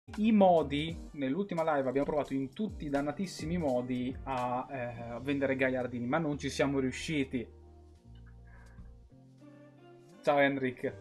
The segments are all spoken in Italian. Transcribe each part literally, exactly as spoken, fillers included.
i modi, nell'ultima live abbiamo provato in tutti i dannatissimi modi a eh, vendere Gagliardini, ma non ci siamo riusciti. Ciao Henrik.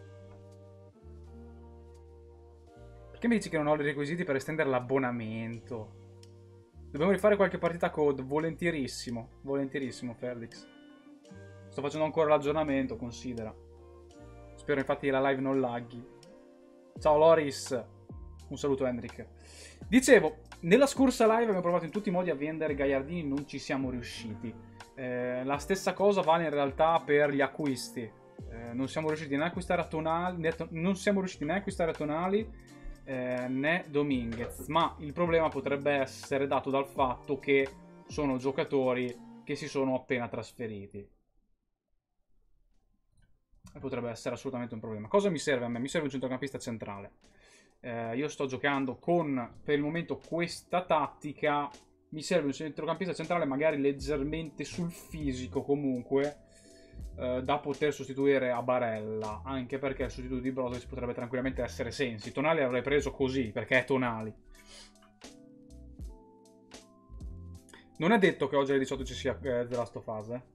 Perché mi dici che non ho i requisiti per estendere l'abbonamento? Dobbiamo rifare qualche partita code, volentierissimo, volentierissimo Felix. Sto facendo ancora l'aggiornamento, considera. Spero infatti che la live non laghi. Ciao Loris. Un saluto Henrik. Dicevo, nella scorsa live abbiamo provato in tutti i modi a vendere Gagliardini, non ci siamo riusciti. Eh, la stessa cosa vale in realtà per gli acquisti. Eh, non siamo riusciti né a acquistare a Tonali, né, non siamo riusciti né a acquistare a Tonali eh, né Dominguez. Ma il problema potrebbe essere dato dal fatto che sono giocatori che si sono appena trasferiti. E potrebbe essere assolutamente un problema. Cosa mi serve a me? Mi serve un centrocampista centrale. Eh, io sto giocando con, per il momento, questa tattica. Mi serve un centrocampista centrale magari leggermente sul fisico comunque, eh, da poter sostituire a Barella, anche perché il sostituto di Brozovic potrebbe tranquillamente essere Sensi. Tonali l'avrei preso così, perché è Tonali. Non è detto che oggi alle diciotto ci sia eh, The Last of Us, eh.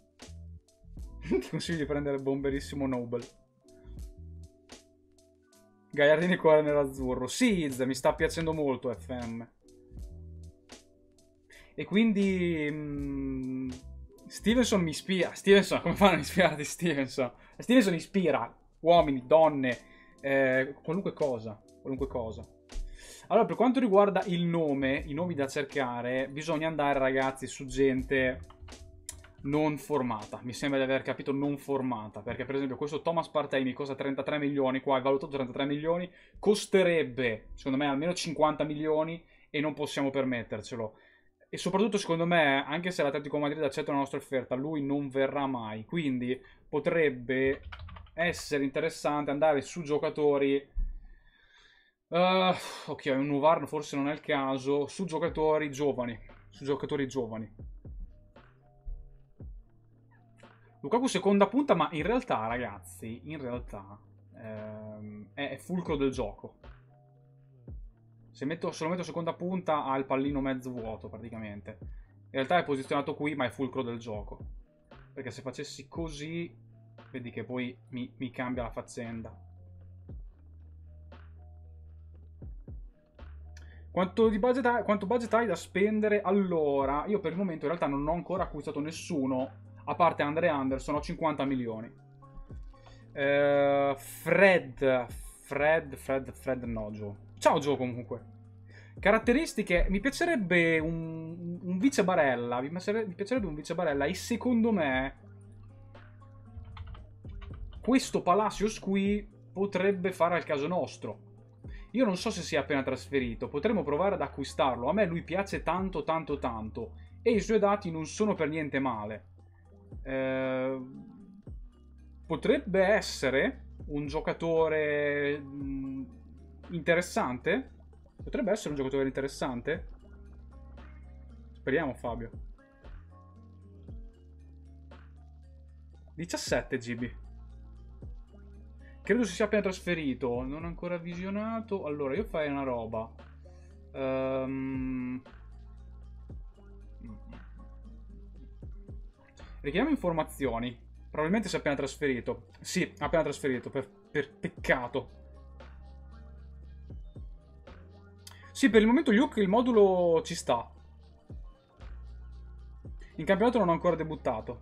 Ti consiglio di prendere Bomberissimo Noble. Gagliardini cuore nell'azzurro. Siz, mi sta piacendo molto F M. E quindi mh, Stevenson mi ispira. Stevenson, come fanno a ispirarti Stevenson? Stevenson ispira uomini, donne, eh, qualunque cosa, qualunque cosa. Allora, per quanto riguarda il nome, i nomi da cercare, bisogna andare, ragazzi, su gente non formata. Mi sembra di aver capito non formata, perché per esempio questo Thomas Partey mi costa trentatré milioni, qua è valutato trentatré milioni, costerebbe secondo me almeno cinquanta milioni e non possiamo permettercelo. E soprattutto secondo me, anche se l'Atletico Madrid accetta la nostra offerta, lui non verrà mai, quindi potrebbe essere interessante andare su giocatori Uh, ok, un Nuvarno forse non è il caso. Su giocatori giovani. Su giocatori giovani. Lukaku seconda punta, ma in realtà, ragazzi, in realtà ehm, è fulcro del gioco. Se, metto, se lo metto seconda punta ha il pallino mezzo vuoto praticamente. In realtà è posizionato qui, ma è fulcro del gioco. Perché se facessi così, vedi che poi mi, mi cambia la faccenda. Quanto, di budget hai, quanto budget hai da spendere? Allora, io per il momento in realtà non ho ancora acquistato nessuno, a parte Andre Anderson, ho cinquanta milioni. Uh, Fred, Fred, Fred, Fred no, Joe. Ciao Joe comunque. Caratteristiche, mi piacerebbe un, un vice Barella, mi piacerebbe, mi piacerebbe un vice Barella e secondo me questo Palacios qui potrebbe fare al caso nostro. Io non so se sia appena trasferito, potremmo provare ad acquistarlo. A me lui piace tanto, tanto, tanto. E i suoi dati non sono per niente male. Eh, potrebbe essere un giocatore mh, interessante. Potrebbe essere un giocatore interessante. Speriamo, Fabio. diciassette G B. Credo si sia appena trasferito. Non ho ancora visionato. Allora, io farei una roba. Um... Richiamiamo informazioni. Probabilmente si è appena trasferito. Sì, appena trasferito. Per, per peccato. Sì, per il momento Luke il modulo ci sta. In campionato non ho ancora debuttato.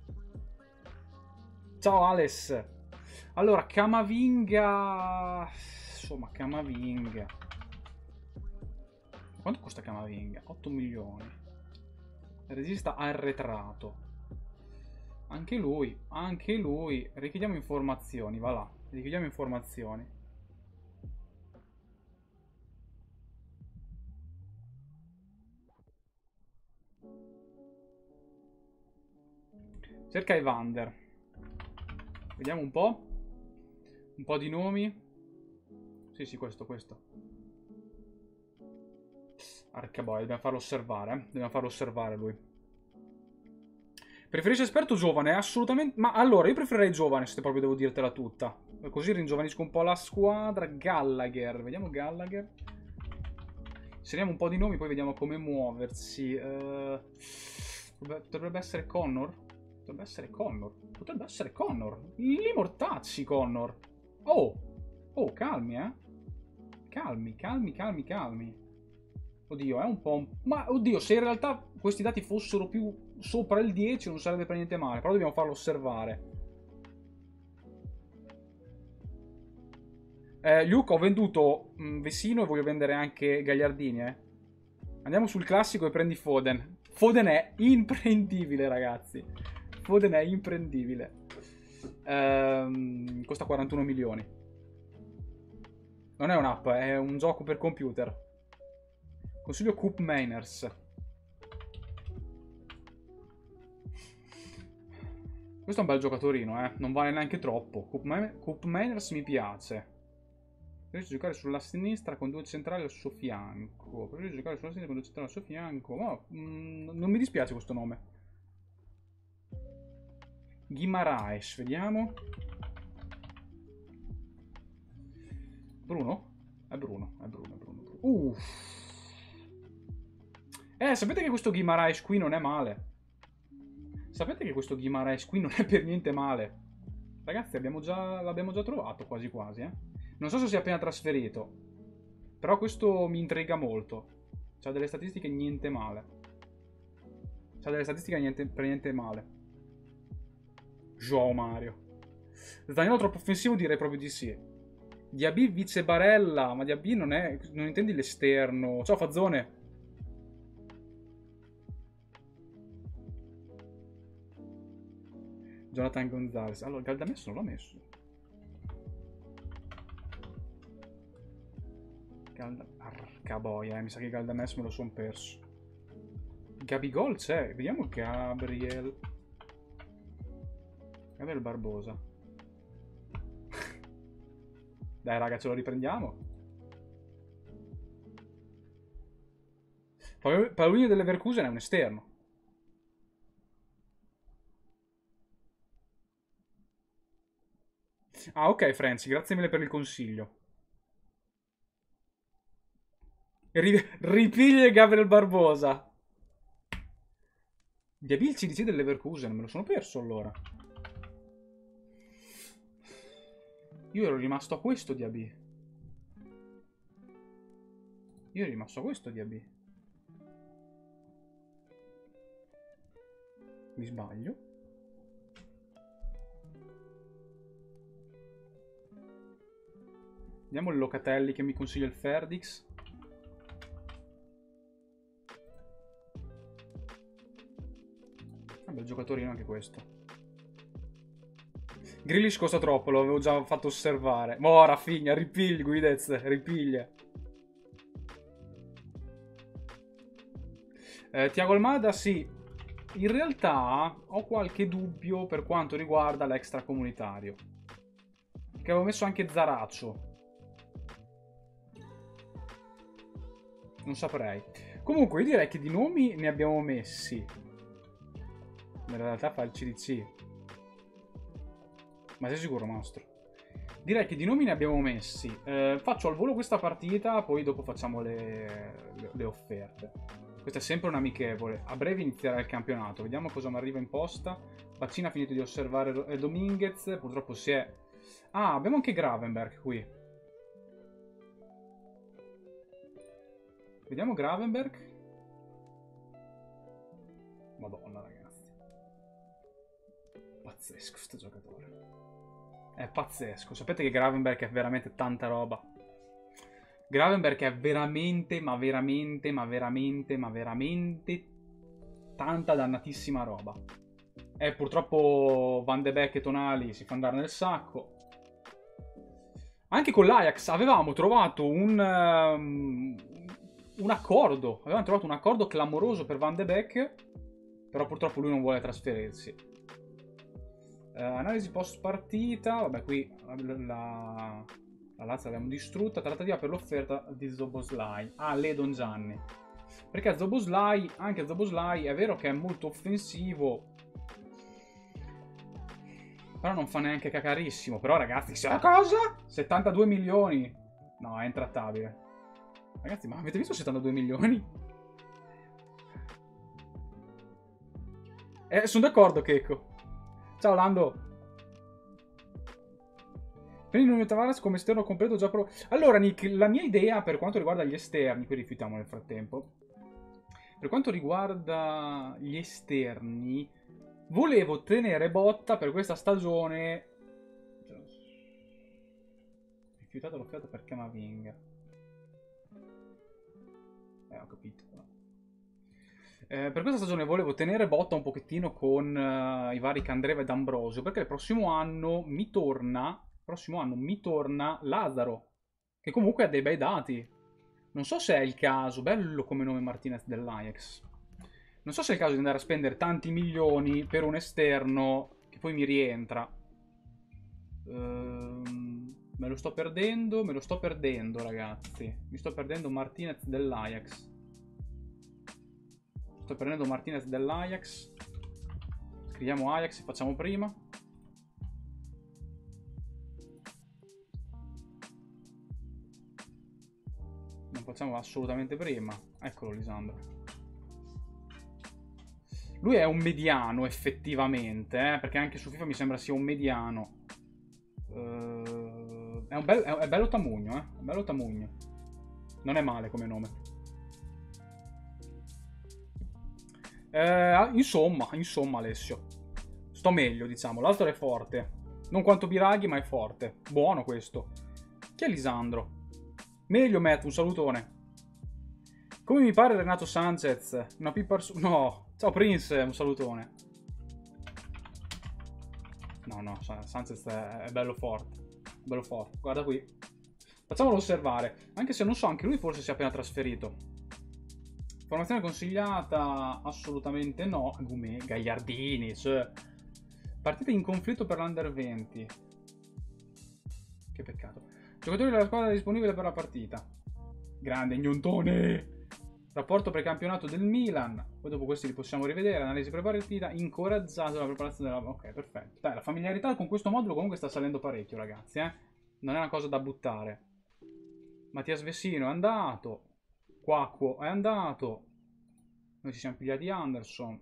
Ciao Ales. Allora, Camavinga... Insomma, Camavinga... Quanto costa Camavinga? otto milioni. Il regista arretrato. Anche lui, anche lui. Richiediamo informazioni, va là. Richiediamo informazioni. Cerca Evander. Vediamo un po'. Un po' di nomi. Sì, sì, questo, questo. Arca boia, dobbiamo farlo osservare, eh. Dobbiamo farlo osservare lui. Preferisci esperto o giovane? Assolutamente. Ma allora, io preferirei giovane, se proprio devo dirtela tutta. Così ringiovanisco un po' la squadra. Gallagher. Vediamo Gallagher. Inseriamo un po' di nomi, poi vediamo come muoversi. Uh, potrebbe essere Connor? Potrebbe essere Connor. Potrebbe essere Connor. Li mortacci, Connor. Oh! Oh, calmi, eh. Calmi, calmi, calmi, calmi. Oddio, è un po'... Un... Ma, oddio, se in realtà questi dati fossero più sopra il dieci non sarebbe per niente male. Però dobbiamo farlo osservare. Eh, Luke, ho venduto mh, Vesino e voglio vendere anche Gagliardini, eh. Andiamo sul classico e prendi Foden. Foden è imprendibile, ragazzi. Foden è imprendibile. Ehm, costa quarantuno milioni. Non è un'app, è un gioco per computer. Consiglio Coop Mainers. Questo è un bel giocatorino, eh. Non vale neanche troppo. Coop, Man Coop Mainers mi piace. Preferisce giocare sulla sinistra con due centrali al suo fianco. Preferisce giocare sulla sinistra con due centrali al suo fianco. Oh, mm, non mi dispiace questo nome. Guimaraes, vediamo. Bruno? È Bruno, è Bruno, è Bruno. Bruno. Uff. Eh, sapete che questo Guimaraes qui non è male? Sapete che questo Guimaraes qui non è per niente male? Ragazzi, l'abbiamo già, l'abbiamo già trovato quasi quasi, eh. Non so se si è appena trasferito. Però questo mi intriga molto. C'ha delle statistiche niente male. C'ha delle statistiche niente, per niente male. Joao Mario. Danilo troppo offensivo, direi proprio di sì. Diaby vice Barella. Ma Diaby non è... non intendi l'esterno. Ciao Fazzone. Jonathan Gonzalez. Allora, Galdamesso non l'ho messo. Galda... Arca boia, eh. Mi sa che Galdamesso me lo sono perso. Gabigol c'è. Vediamo Gabriel. Gabriel Barbosa. Dai raga, ce lo riprendiamo. Paolino delle Leverkusen è un esterno. Ah, ok, Franci, grazie mille per il consiglio. Ripiglia Gabriel Barbosa. Diaby il C D C del Leverkusen, me lo sono perso allora. Io ero rimasto a questo Diaby. Io ero rimasto a questo Diaby. Mi sbaglio? Vediamo il Locatelli che mi consiglia il Ferdix. Un bel giocatorino anche questo. Grealish costa troppo, lo avevo già fatto osservare. Mo, Rafinha, ripigli, Guidez, ripiglia. Eh, Thiago Almada, sì. In realtà ho qualche dubbio per quanto riguarda l'extracomunitario. Che avevo messo anche Zaraccio. Non saprei. Comunque, io direi che di nomi ne abbiamo messi. In realtà fa il C D C. Ma sei sicuro, Mastro? Direi che di nomi ne abbiamo messi. Eh, faccio al volo questa partita, poi dopo facciamo le, le, le offerte. Questa è sempre un'amichevole. A breve inizierà il campionato. Vediamo cosa mi arriva in posta. Baccina ha finito di osservare Dominguez. Purtroppo si è... Ah, abbiamo anche Gravenberg qui. Vediamo Gravenberg. Madonna, ragazzi. Pazzesco sto giocatore. È pazzesco. Sapete che Gravenberg è veramente tanta roba. Gravenberg è veramente, ma veramente, ma veramente, ma veramente tanta dannatissima roba. E purtroppo Van de Beek e Tonali si fa andare nel sacco. Anche con l'Ajax avevamo trovato un, um, un accordo. Avevamo trovato un accordo clamoroso per Van de Beek. Però purtroppo lui non vuole trasferirsi. Uh, analisi post partita. Vabbè, qui la, la, la Lazio l'abbiamo distrutta. Trattativa per l'offerta di Szoboszlai. Ah, Ledon Gianni. Perché Szoboszlai, anche Szoboszlai è vero che è molto offensivo, però non fa neanche cacarissimo. Però ragazzi, se la cosa? settantadue milioni. No, è intrattabile. Ragazzi, ma avete visto settantadue milioni? Eh, sono d'accordo, Checco. Ciao, Lando. Prendi un Tavares come esterno completo già pro... Allora, Nick, la mia idea per quanto riguarda gli esterni, qui rifiutiamo nel frattempo. Per quanto riguarda gli esterni, volevo tenere botta per questa stagione. Rifiutato l'offerta per Camavinga. Eh, ho capito. Eh, per questa stagione volevo tenere botta un pochettino con uh, i vari Candreva ed Ambrosio, perché il prossimo anno mi torna, prossimo anno mi torna Lazzaro, che comunque ha dei bei dati. Non so se è il caso, bello come nome Martinez dell'Ajax. Non so se è il caso di andare a spendere tanti milioni per un esterno che poi mi rientra. Ehm, me lo sto perdendo, me lo sto perdendo, ragazzi. Mi sto perdendo Martinez dell'Ajax. Sto prendendo Martinez dell'Ajax. Scriviamo Ajax e facciamo prima. Non facciamo assolutamente prima. Eccolo Lisandro. Lui è un mediano effettivamente, eh, perché anche su FIFA mi sembra sia un mediano. Uh, è, un bel, è, è bello Tamugno, eh. È bello Tamugno. Non è male come nome. Eh, insomma, insomma, Alessio. Sto meglio, diciamo. L'altro è forte. Non quanto Biraghi, ma è forte. Buono questo. Chi è Lisandro? Meglio Matt, un salutone. Come mi pare Renato Sanchez. Una pippa... No. Ciao Prince, un salutone. No, no, Sanchez è bello forte. Bello forte. Guarda qui. Facciamolo osservare. Anche se non so, anche lui forse si è appena trasferito. Formazione consigliata? Assolutamente no. Gumè, Gagliardini, cioè. Partita in conflitto per l'Under venti. Che peccato. Giocatori della squadra disponibile per la partita. Grande Gnontone. Rapporto precampionato del Milan. Poi dopo questi li possiamo rivedere. Analisi prepartita. Incoraggiato dalla preparazione della... Ok, perfetto. Dai, la familiarità con questo modulo comunque sta salendo parecchio, ragazzi, eh. Non è una cosa da buttare. Mattias Vessino è andato. Quacquo è andato. Noi ci siamo pigliati Anderson.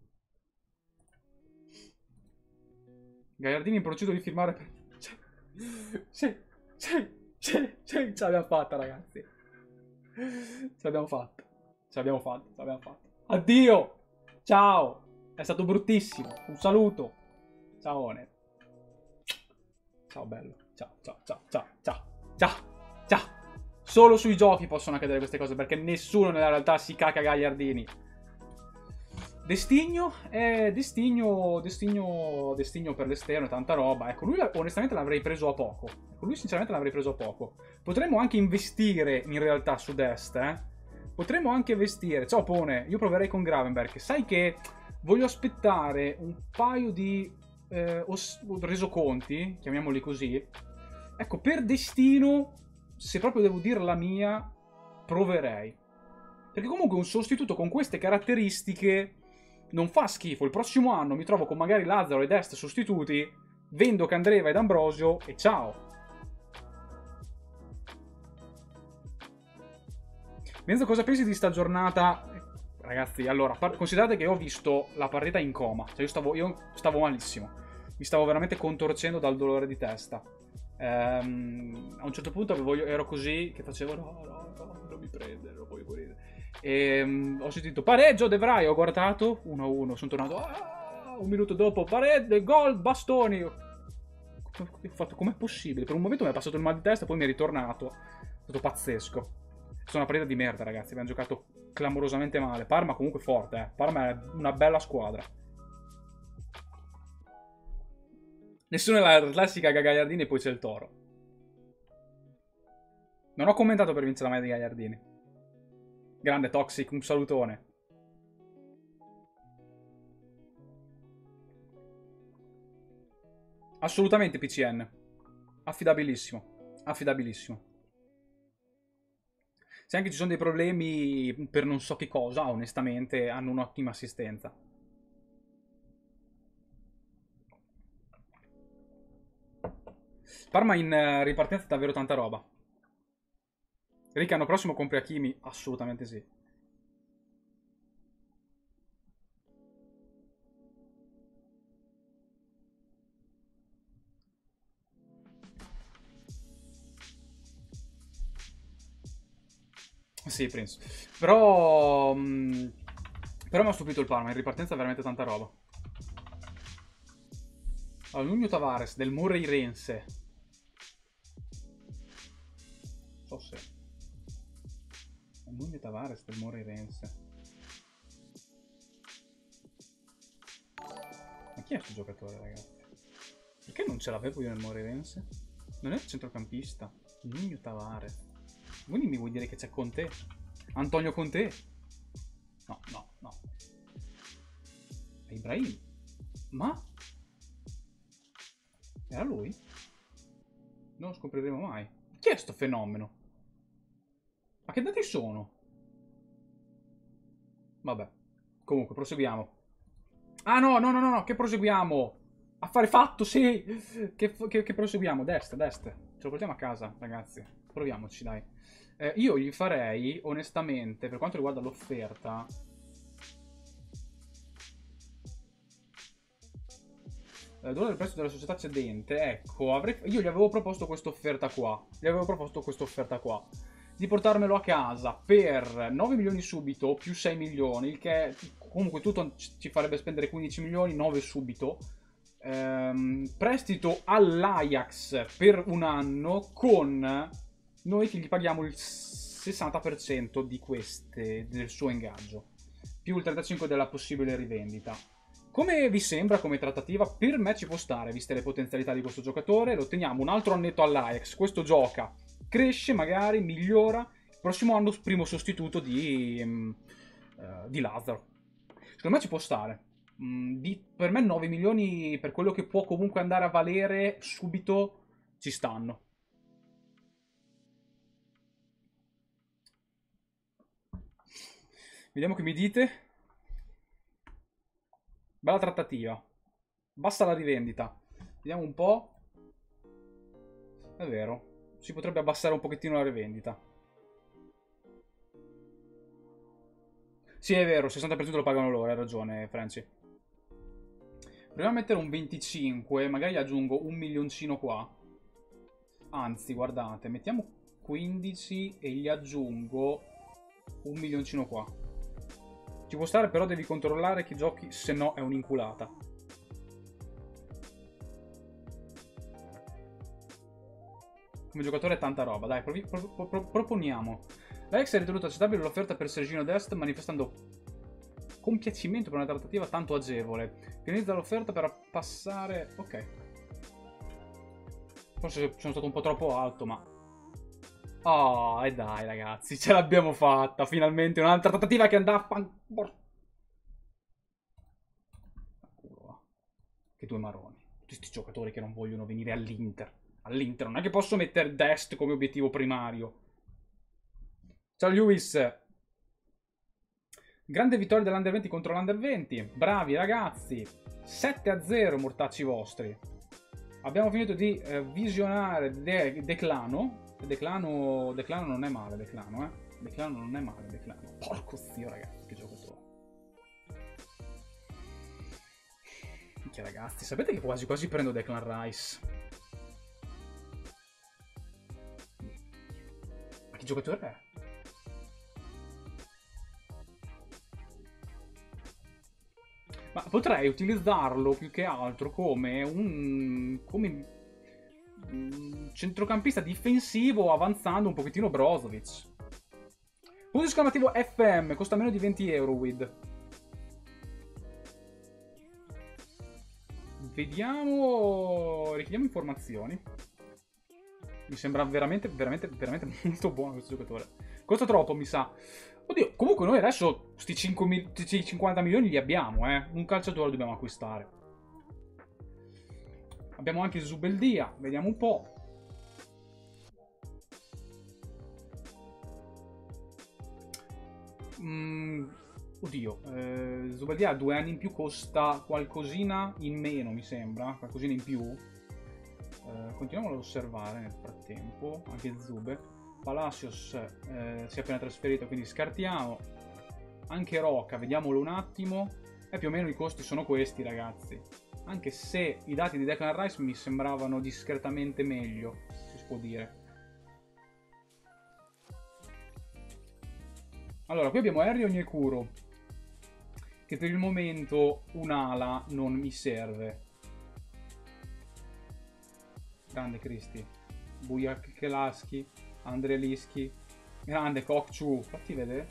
Gagliardini in procinto di firmare per... Sì, sì, sì, sì, sì, ce l'abbiamo fatta, ragazzi. Ce l'abbiamo fatta. Ce l'abbiamo fatta, ce l'abbiamo fatta. Addio! Ciao! È stato bruttissimo. Un saluto. Ciao, One. Ciao, bello. Ciao, ciao, ciao, ciao, ciao, ciao, ciao. Solo sui giochi possono accadere queste cose, perché nessuno nella realtà si caca Gagliardini. Destigno, eh, Destigno, Destigno, Destigno per l'esterno, tanta roba. Ecco, lui onestamente l'avrei preso a poco. Ecco, lui sinceramente l'avrei preso a poco. Potremmo anche investire in realtà su Dest, eh. Potremmo anche investire. Ciao Pone, io proverei con Gravenberg. Sai che voglio aspettare un paio di eh, resoconti, chiamiamoli così. Ecco, per destino, se proprio devo dire la mia, proverei. Perché comunque un sostituto con queste caratteristiche non fa schifo. Il prossimo anno mi trovo con magari Lazzaro ed Est sostituti, vendo Candreva ed Ambrosio e ciao. Menzo, cosa pensi di sta giornata? Ragazzi, allora, considerate che ho visto la partita in coma. Cioè io stavo, io stavo malissimo. Mi stavo veramente contorcendo dal dolore di testa. Ehm, a un certo punto avevo, ero così che facevo no, no, no, non mi prende, non voglio morire. E um, ho sentito pareggio De Vrij, ho guardato uno a uno, sono tornato ah, un minuto dopo pareggio, gol, bastoni. Ho fatto com'è possibile? Per un momento mi è passato il mal di testa, poi mi è ritornato. È stato pazzesco. È stata una partita di merda, ragazzi. Abbiamo giocato clamorosamente male. Parma comunque forte, eh. Parma è una bella squadra. Nessuno è la classica Gagliardini e poi c'è il Toro. Non ho commentato per vincere la maglia di Gagliardini. Grande Toxic, un salutone. Assolutamente P C N. Affidabilissimo. Affidabilissimo. Se anche ci sono dei problemi per non so che cosa, onestamente hanno un'ottima assistenza. Parma in ripartenza davvero tanta roba. Rick, l'anno prossimo compri Hakimi? Assolutamente sì. Sì, Prince. Però... mh, però mi ha stupito il Parma, in ripartenza veramente tanta roba. Allora, Nuno Tavares del Moreirense. So se... Nuno Tavares del Moreirense. Ma chi è questo giocatore, ragazzi? Perché non ce l'avevo io nel Moreirense? Non è il centrocampista. Nuno Tavares. Quindi mi vuoi dire che c'è Conte? Antonio Conte? No, no, no. È Ibrahim. Ma? Era lui? Non lo scopriremo mai. Chi è sto fenomeno? Ma che dati sono? Vabbè. Comunque, proseguiamo. Ah, no, no, no, no, no, che proseguiamo? Affare fatto, sì! Che, che, che proseguiamo? Destra, destra. Ce lo portiamo a casa, ragazzi. Proviamoci, dai. Eh, io gli farei, onestamente, per quanto riguarda l'offerta... Eh, dono del prezzo della società cedente, ecco, avrei... io gli avevo proposto questa offerta qua. Gli avevo proposto questa offerta qua. Di portarmelo a casa per nove milioni subito, più sei milioni, il che comunque tutto ci farebbe spendere quindici milioni, nove subito. Ehm, prestito all'Ajax per un anno con noi che gli paghiamo il sessanta per cento di queste, del suo ingaggio, più il trentacinque per cento della possibile rivendita. Come vi sembra come trattativa? Per me ci può stare, viste le potenzialità di questo giocatore. Lo teniamo un altro annetto all'Ajax, questo gioca, cresce magari, migliora. Il prossimo anno primo sostituto di, um, uh, di Lazzaro. Secondo me ci può stare. Mm, di, per me nove milioni per quello che può comunque andare a valere subito ci stanno. Vediamo che mi dite. Bella trattativa. Basta la rivendita. Vediamo un po'. È vero. Si potrebbe abbassare un pochettino la rivendita. Sì, è vero, il sessanta per cento lo pagano loro, hai ragione, Franci. Proviamo a mettere un venticinque, magari aggiungo un milioncino qua. Anzi, guardate, mettiamo quindici e gli aggiungo un milioncino qua. Ci può stare, però devi controllare che giochi, se no è un'inculata. Come giocatore è tanta roba, dai, provi, pro, pro, pro, proponiamo. L'Ajax è ritenuto accettabile l'offerta per Sergino Dest, manifestando compiacimento per una trattativa tanto agevole. Finalizza l'offerta per passare... Ok. Forse sono stato un po' troppo alto, ma... Oh, e dai ragazzi, ce l'abbiamo fatta. Finalmente un'altra trattativa che andava a fan... Che due maroni. Tutti questi giocatori che non vogliono venire all'Inter. All'Inter, non è che posso mettere Dest come obiettivo primario. Ciao Lewis. Grande vittoria dell'Under venti contro l'Under venti. Bravi ragazzi. sette a zero mortacci vostri. Abbiamo finito di eh, visionare De Declano. Declano. Declano non è male, Declano, eh. Declano non è male, Declano. Porco zio, ragazzi, che giocatore. Minchia, ragazzi, sapete che quasi quasi prendo Declan Rice. Ma che giocatore è? Ma potrei utilizzarlo più che altro come un, come un centrocampista difensivo avanzando un pochettino Brozovic. Punto esclamativo F M, costa meno di venti euro, Wid. Vediamo, richiediamo informazioni. Mi sembra veramente, veramente, veramente molto buono questo giocatore. Costa troppo, mi sa. Oddio, comunque noi adesso questi cinquanta milioni li abbiamo, eh. Un calciatore dobbiamo acquistare. Abbiamo anche Zubeldia, vediamo un po'. Mm, oddio, eh, Zubeldia ha due anni in più, costa qualcosina in meno, mi sembra. Qualcosina in più. Eh, continuiamo ad osservare nel frattempo, anche Zube. Palacios eh, si è appena trasferito, quindi scartiamo. Anche Roca, vediamolo un attimo. E più o meno i costi sono questi, ragazzi. Anche se i dati di Declan Rice mi sembravano discretamente meglio, si può dire. Allora, qui abbiamo Harry Onyekuru, che per il momento un'ala non mi serve. Grande Cristi. Bujak Kelaski, Andrelischi, grande Kokchu. Fatti vedere.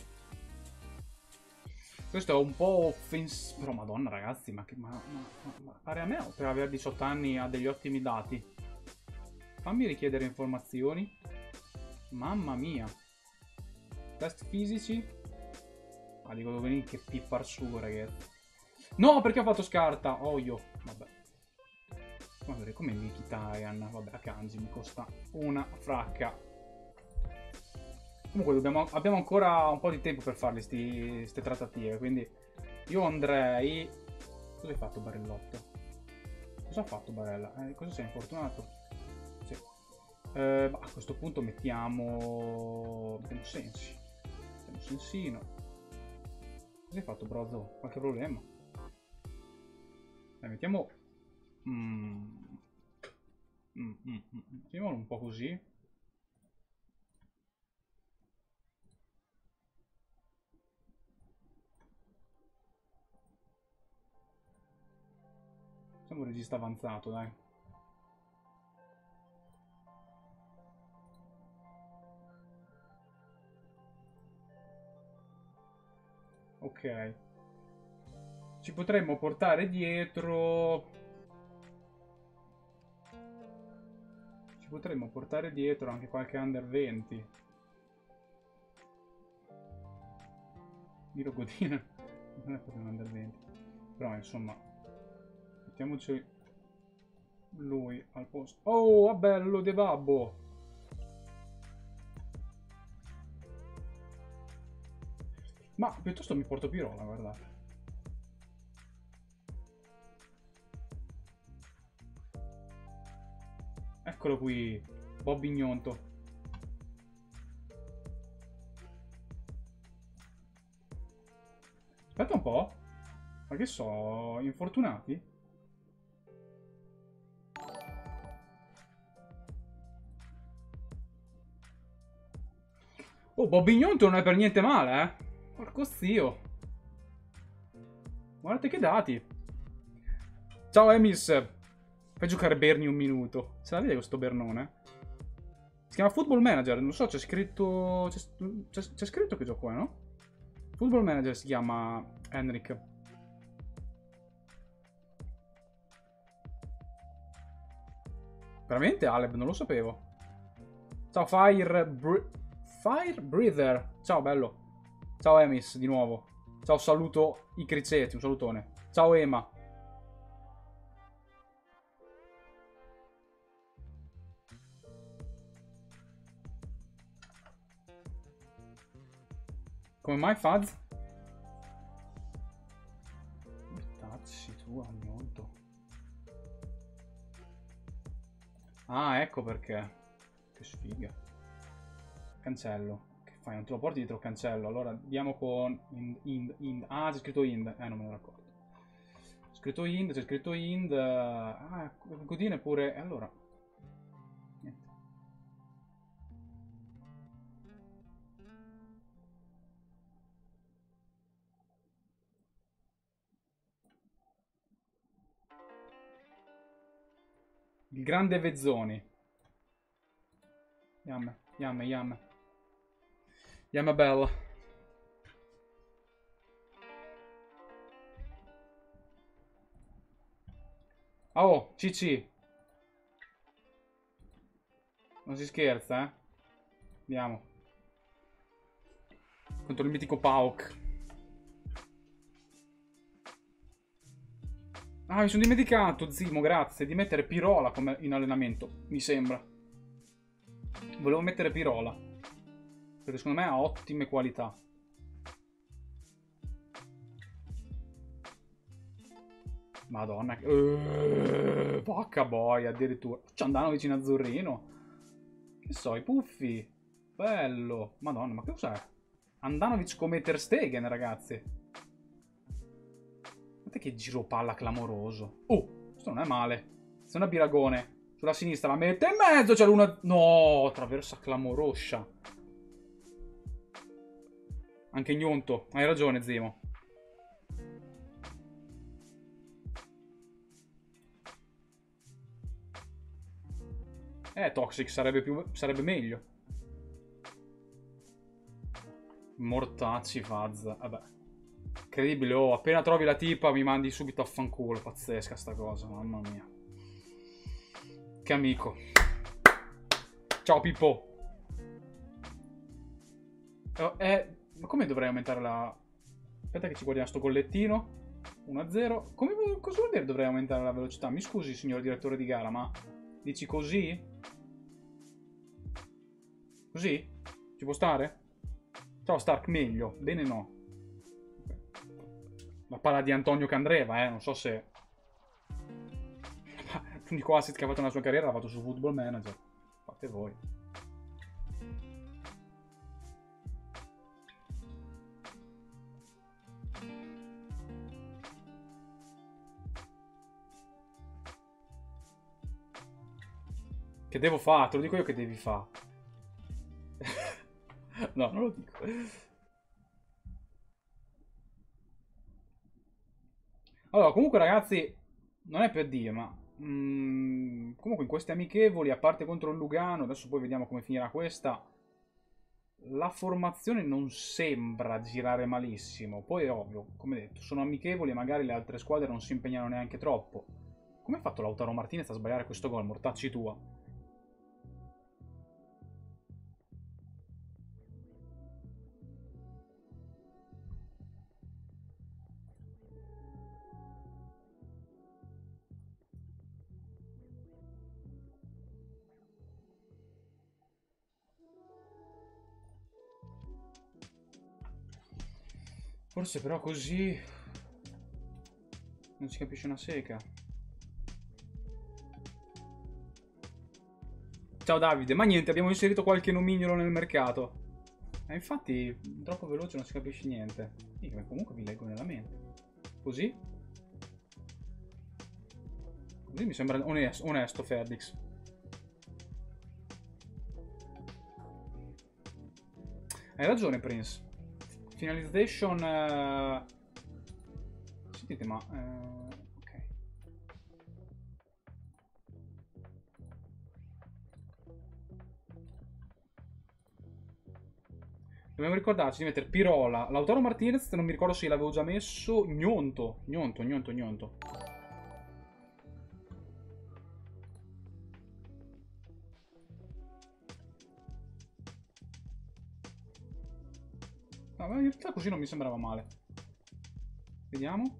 Questo è un po' offensivo. Però madonna ragazzi, ma, che, ma, ma, ma, ma pare a me per avere diciotto anni ha degli ottimi dati. Fammi richiedere informazioni. Mamma mia. Test fisici. Ah, dico dove venire che pippar su, ragazzi. No, perché ho fatto scarta. Oh io. Vabbè. Guarda, come Mkhitaryan. Vabbè, a Kanji mi costa una fracca. Comunque dobbiamo, abbiamo ancora un po' di tempo per fare queste trattative, quindi io andrei... Cosa hai fatto Barellotto? Cosa ha fatto Barella? Eh, cosa sei infortunato? Sì. Eh, a questo punto mettiamo... Mettiamo Sensi. Mettiamo Sensino. Cosa hai fatto Brozzo? Qualche problema? Dai, mettiamo... Mm. Mm, mm, mm. Mettiamolo un po' così. Siamo un regista avanzato, dai. Ok. Ci potremmo portare dietro... Ci potremmo portare dietro anche qualche under venti. Miro Godin non è proprio un under venti. Però insomma... Mettiamoci lui al posto. Oh, va bello De Babbo! Ma piuttosto mi porto Pirola, guardate. Eccolo qui, Bobby Gnonto. Aspetta un po'. Ma che so, infortunati? Oh, Bobby Gnonto non è per niente male, eh. Porco zio. Guardate che dati. Ciao Emis. Fai giocare Bernie un minuto. Se la vede questo Bernone? Si chiama Football Manager. Non so, c'è scritto... C'è scritto che gioco è, no? Football Manager si chiama Henrik. Veramente Aleb? Non lo sapevo. Ciao Fire... Br Fire Breather. Ciao bello. Ciao Emis di nuovo. Ciao, saluto i criceti, un salutone. Ciao Ema. Come mai Faz? Mortacci tu, Agnonto. Ah, ecco perché. Che sfiga. Cancello. Che fai? Non te lo porti dietro cancello. Allora andiamo con ind, ind, ind. Ah, c'è scritto ind. Eh, non me lo ricordo. C'è scritto ind, c'è scritto ind. Ah, Godine pure. E allora. Niente. Il grande Vezzoni. Yamme, yamme, yamme. Yamme bella. Oh, C C. Non si scherza, eh. Andiamo. Contro il mitico Pauk. Ah, mi sono dimenticato, Zimo, grazie, di mettere Pirola come in allenamento, mi sembra. Volevo mettere Pirola, perché secondo me ha ottime qualità. Madonna, che... Uh, porca boia, addirittura. C'è andano vicino a Azzurrino. Che so, i puffi. Bello. Madonna, ma che cos'è? Andanovic come Ter Stegen, ragazzi. Guardate che giro palla clamoroso. Oh, questo non è male. Questo è una biragone. Sulla sinistra la mette in mezzo, c'è l'una... No, traversa clamoroscia. Anche Gnonto. Hai ragione, Zimo. Eh, Toxic sarebbe, più... sarebbe meglio. Mortacci, Fazza. Vabbè. Incredibile, oh, appena trovi la tipa mi mandi subito a fanculo. Pazzesca sta cosa, mamma mia. Che amico. Ciao Pippo. Oh, eh, ma come dovrei aumentare la... Aspetta che ci guardiamo sto bollettino. uno a zero. Come, cosa vuol dire dovrei aumentare la velocità? Mi scusi, signor direttore di gara, ma dici così? Così? Ci può stare? Ciao Stark, meglio. Bene no. La palla di Antonio Candreva, eh. Non so se... L'unico asset che ha fatto nella sua carriera l'ha fatto su Football Manager. Fate voi. Che devo fare? Te lo dico io che devi fare. No, non lo dico. Allora, comunque ragazzi, non è per dire, ma... mm, comunque in queste amichevoli, a parte contro il Lugano, adesso poi vediamo come finirà questa, la formazione non sembra girare malissimo. Poi è ovvio, come detto, sono amichevoli e magari le altre squadre non si impegnano neanche troppo. Come ha fatto Lautaro Martinez a sbagliare questo gol? Mortacci tua. Forse però così non si capisce una sega. Ciao Davide, ma niente, abbiamo inserito qualche nomignolo nel mercato. E infatti, troppo veloce non si capisce niente. Io comunque vi leggo nella mente. Così? Così mi sembra onesto, onesto Ferdix. Hai ragione, Prince. Finalization... Uh... Sentite, ma... Uh... ok. Dobbiamo ricordarci di mettere Pirola. Lautaro Martinez, non mi ricordo se l'avevo già messo. Gnonto. Gnonto, Gnonto, Gnonto. No, ma in realtà così non mi sembrava male. Vediamo.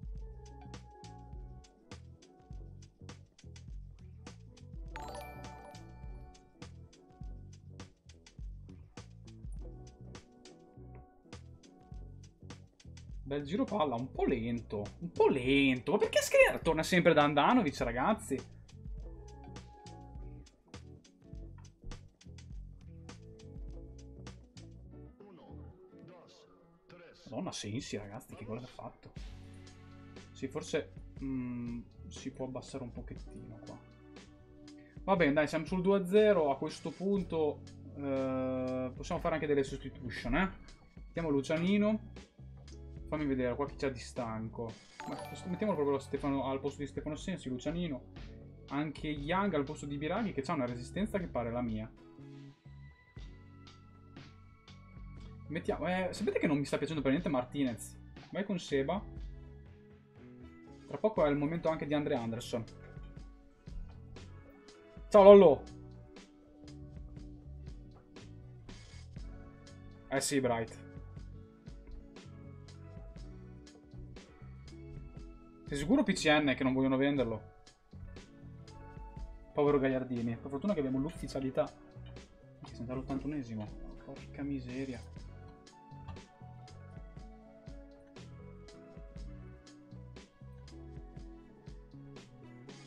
Bel giro palla, un po' lento. Un po' lento. Ma perché Skriniar torna sempre da Andanovic, ragazzi? Madonna, Sensi, ragazzi, che gol ha fatto. Sì, forse mm, si può abbassare un pochettino qua. Va bene, dai, siamo sul due a zero. A questo punto eh, possiamo fare anche delle substitution, eh? Mettiamo Lucianino. Fammi vedere, qua chi c'ha di stanco. Ma mettiamolo proprio Stefano, al posto di Stefano Sensi, Lucianino. Anche Young al posto di Biraghi, che ha una resistenza che pare la mia. Mettiamo... Eh, sapete che non mi sta piacendo per niente Martinez. Vai con Seba. Tra poco è il momento anche di Andre Anderson. Ciao Lollo. Eh sì, Bright. Sei sicuro P C N che non vogliono venderlo? Povero Gagliardini. Per fortuna che abbiamo l'ufficialità. Siamo all'ottantunesimo. Porca miseria.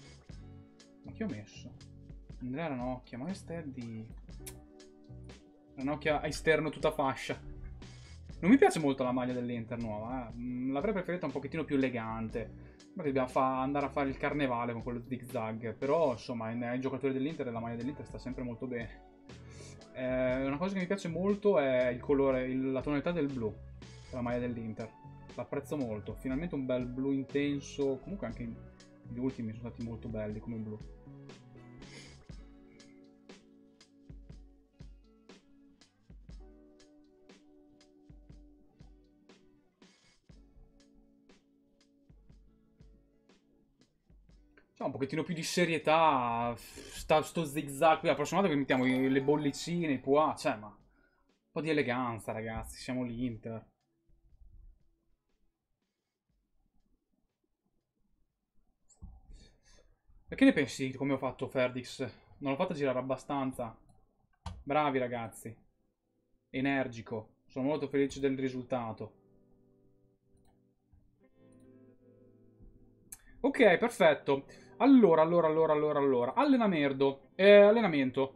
Ma che ho messo? Andrea Ranocchia, ma che Steady. Ranocchia esterno tutta fascia. Non mi piace molto la maglia dell'Inter nuova, eh. L'avrei preferita un pochettino più elegante. Magari dobbiamo fa andare a fare il carnevale con quello zig-zag. Però, insomma, ai giocatori dell'Inter la maglia dell'Inter sta sempre molto bene. Eh, una cosa che mi piace molto è il colore, il, la tonalità del blu della maglia dell'Inter. L'apprezzo molto. Finalmente un bel blu intenso. Comunque anche gli ultimi sono stati molto belli come blu. Cioè, un pochettino più di serietà. Sta, sto zig-zag qui. La prossima volta che mettiamo i- le bollicine, i pois. Cioè, ma... Un po' di eleganza, ragazzi. Siamo l'Inter. E che ne pensi di come ho fatto Ferdix? Non l'ho fatta girare abbastanza. Bravi, ragazzi. Energico. Sono molto felice del risultato. Ok, perfetto. Allora, allora, allora, allora, allora. Allenamento. Eh, allenamento.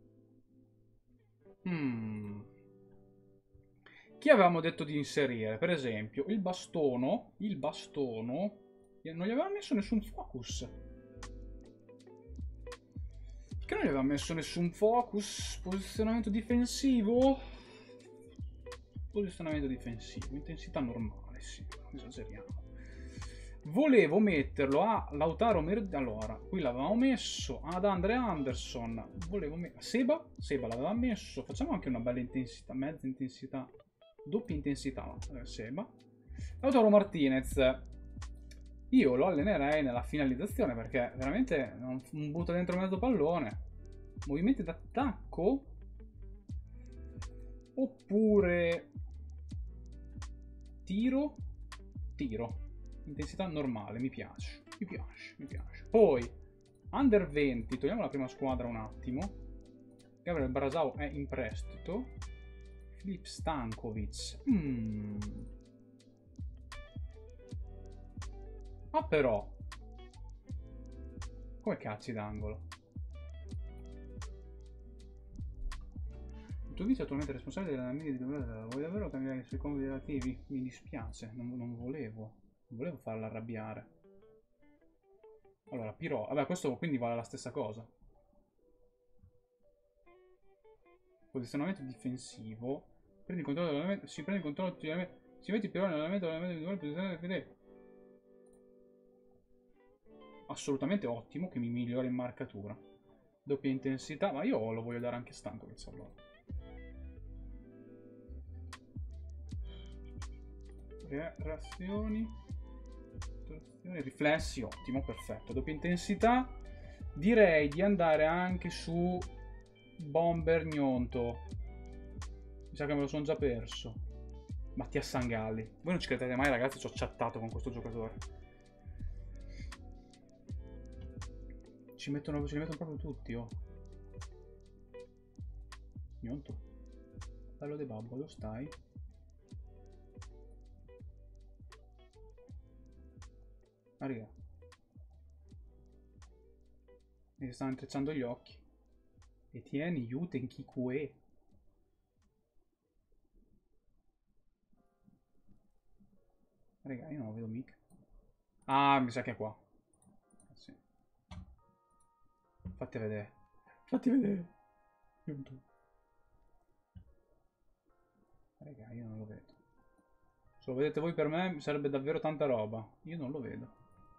Hmm. Chi avevamo detto di inserire? Per esempio, il bastono. Il bastono. Non gli aveva messo nessun focus. Che non gli aveva messo nessun focus? Posizionamento difensivo? Posizionamento difensivo. Intensità normale, sì. Esageriamo. Volevo metterlo a Lautaro Merd... Allora, qui l'avevamo messo ad Andre Anderson. Volevo mettere... Seba? Seba l'aveva messo. Facciamo anche una bella intensità, mezza intensità. Doppia intensità, no? Seba. Lautaro Martinez. Io lo allenerei nella finalizzazione perché veramente non butta dentro mezzo pallone. Movimenti d'attacco? Oppure... Tiro? Tiro. Intensità normale, mi piace, mi piace, mi piace. Poi, under venti, togliamo la prima squadra un attimo. Gabriel Brasao è in prestito. Filip Stankovic. Mm. Ma però, come cazzi d'angolo? Il tuo vice è attualmente responsabile dell'allenamento di Dovere. Vuoi davvero cambiare i suoi compiti relativi? Mi dispiace, non, non volevo. Non volevo farla arrabbiare. Allora, Pirò. Vabbè, questo quindi vale la stessa cosa. Posizionamento difensivo. Prendi il controllo dell'allenamento. Si prende il controllo dell'allenamento. Si mette Pirò nell'allenamento dell'allenamento di posizionamento fedele. Assolutamente ottimo, che mi migliora in marcatura. Doppia intensità. Ma io lo voglio dare anche Stankovic allora. Reazioni. Riflessi, ottimo, perfetto. Doppia intensità. Direi di andare anche su Bomber Gnonto. Mi sa che me lo sono già perso. Mattia Sangalli. Voi non ci credete mai, ragazzi, ci ho chattato con questo giocatore. Ci mettono, ci mettono proprio tutti, oh. Gnonto. Bello de babbo, lo stai? Ah, raga. Mi stanno intrecciando gli occhi. Etienne, Yuten, Kikue. Raga, io non lo vedo mica. Ah, mi sa che è qua. Sì. Fatti vedere. Fatti vedere. Yonto. Raga, io non lo vedo. Se lo vedete voi per me sarebbe davvero tanta roba. Io non lo vedo.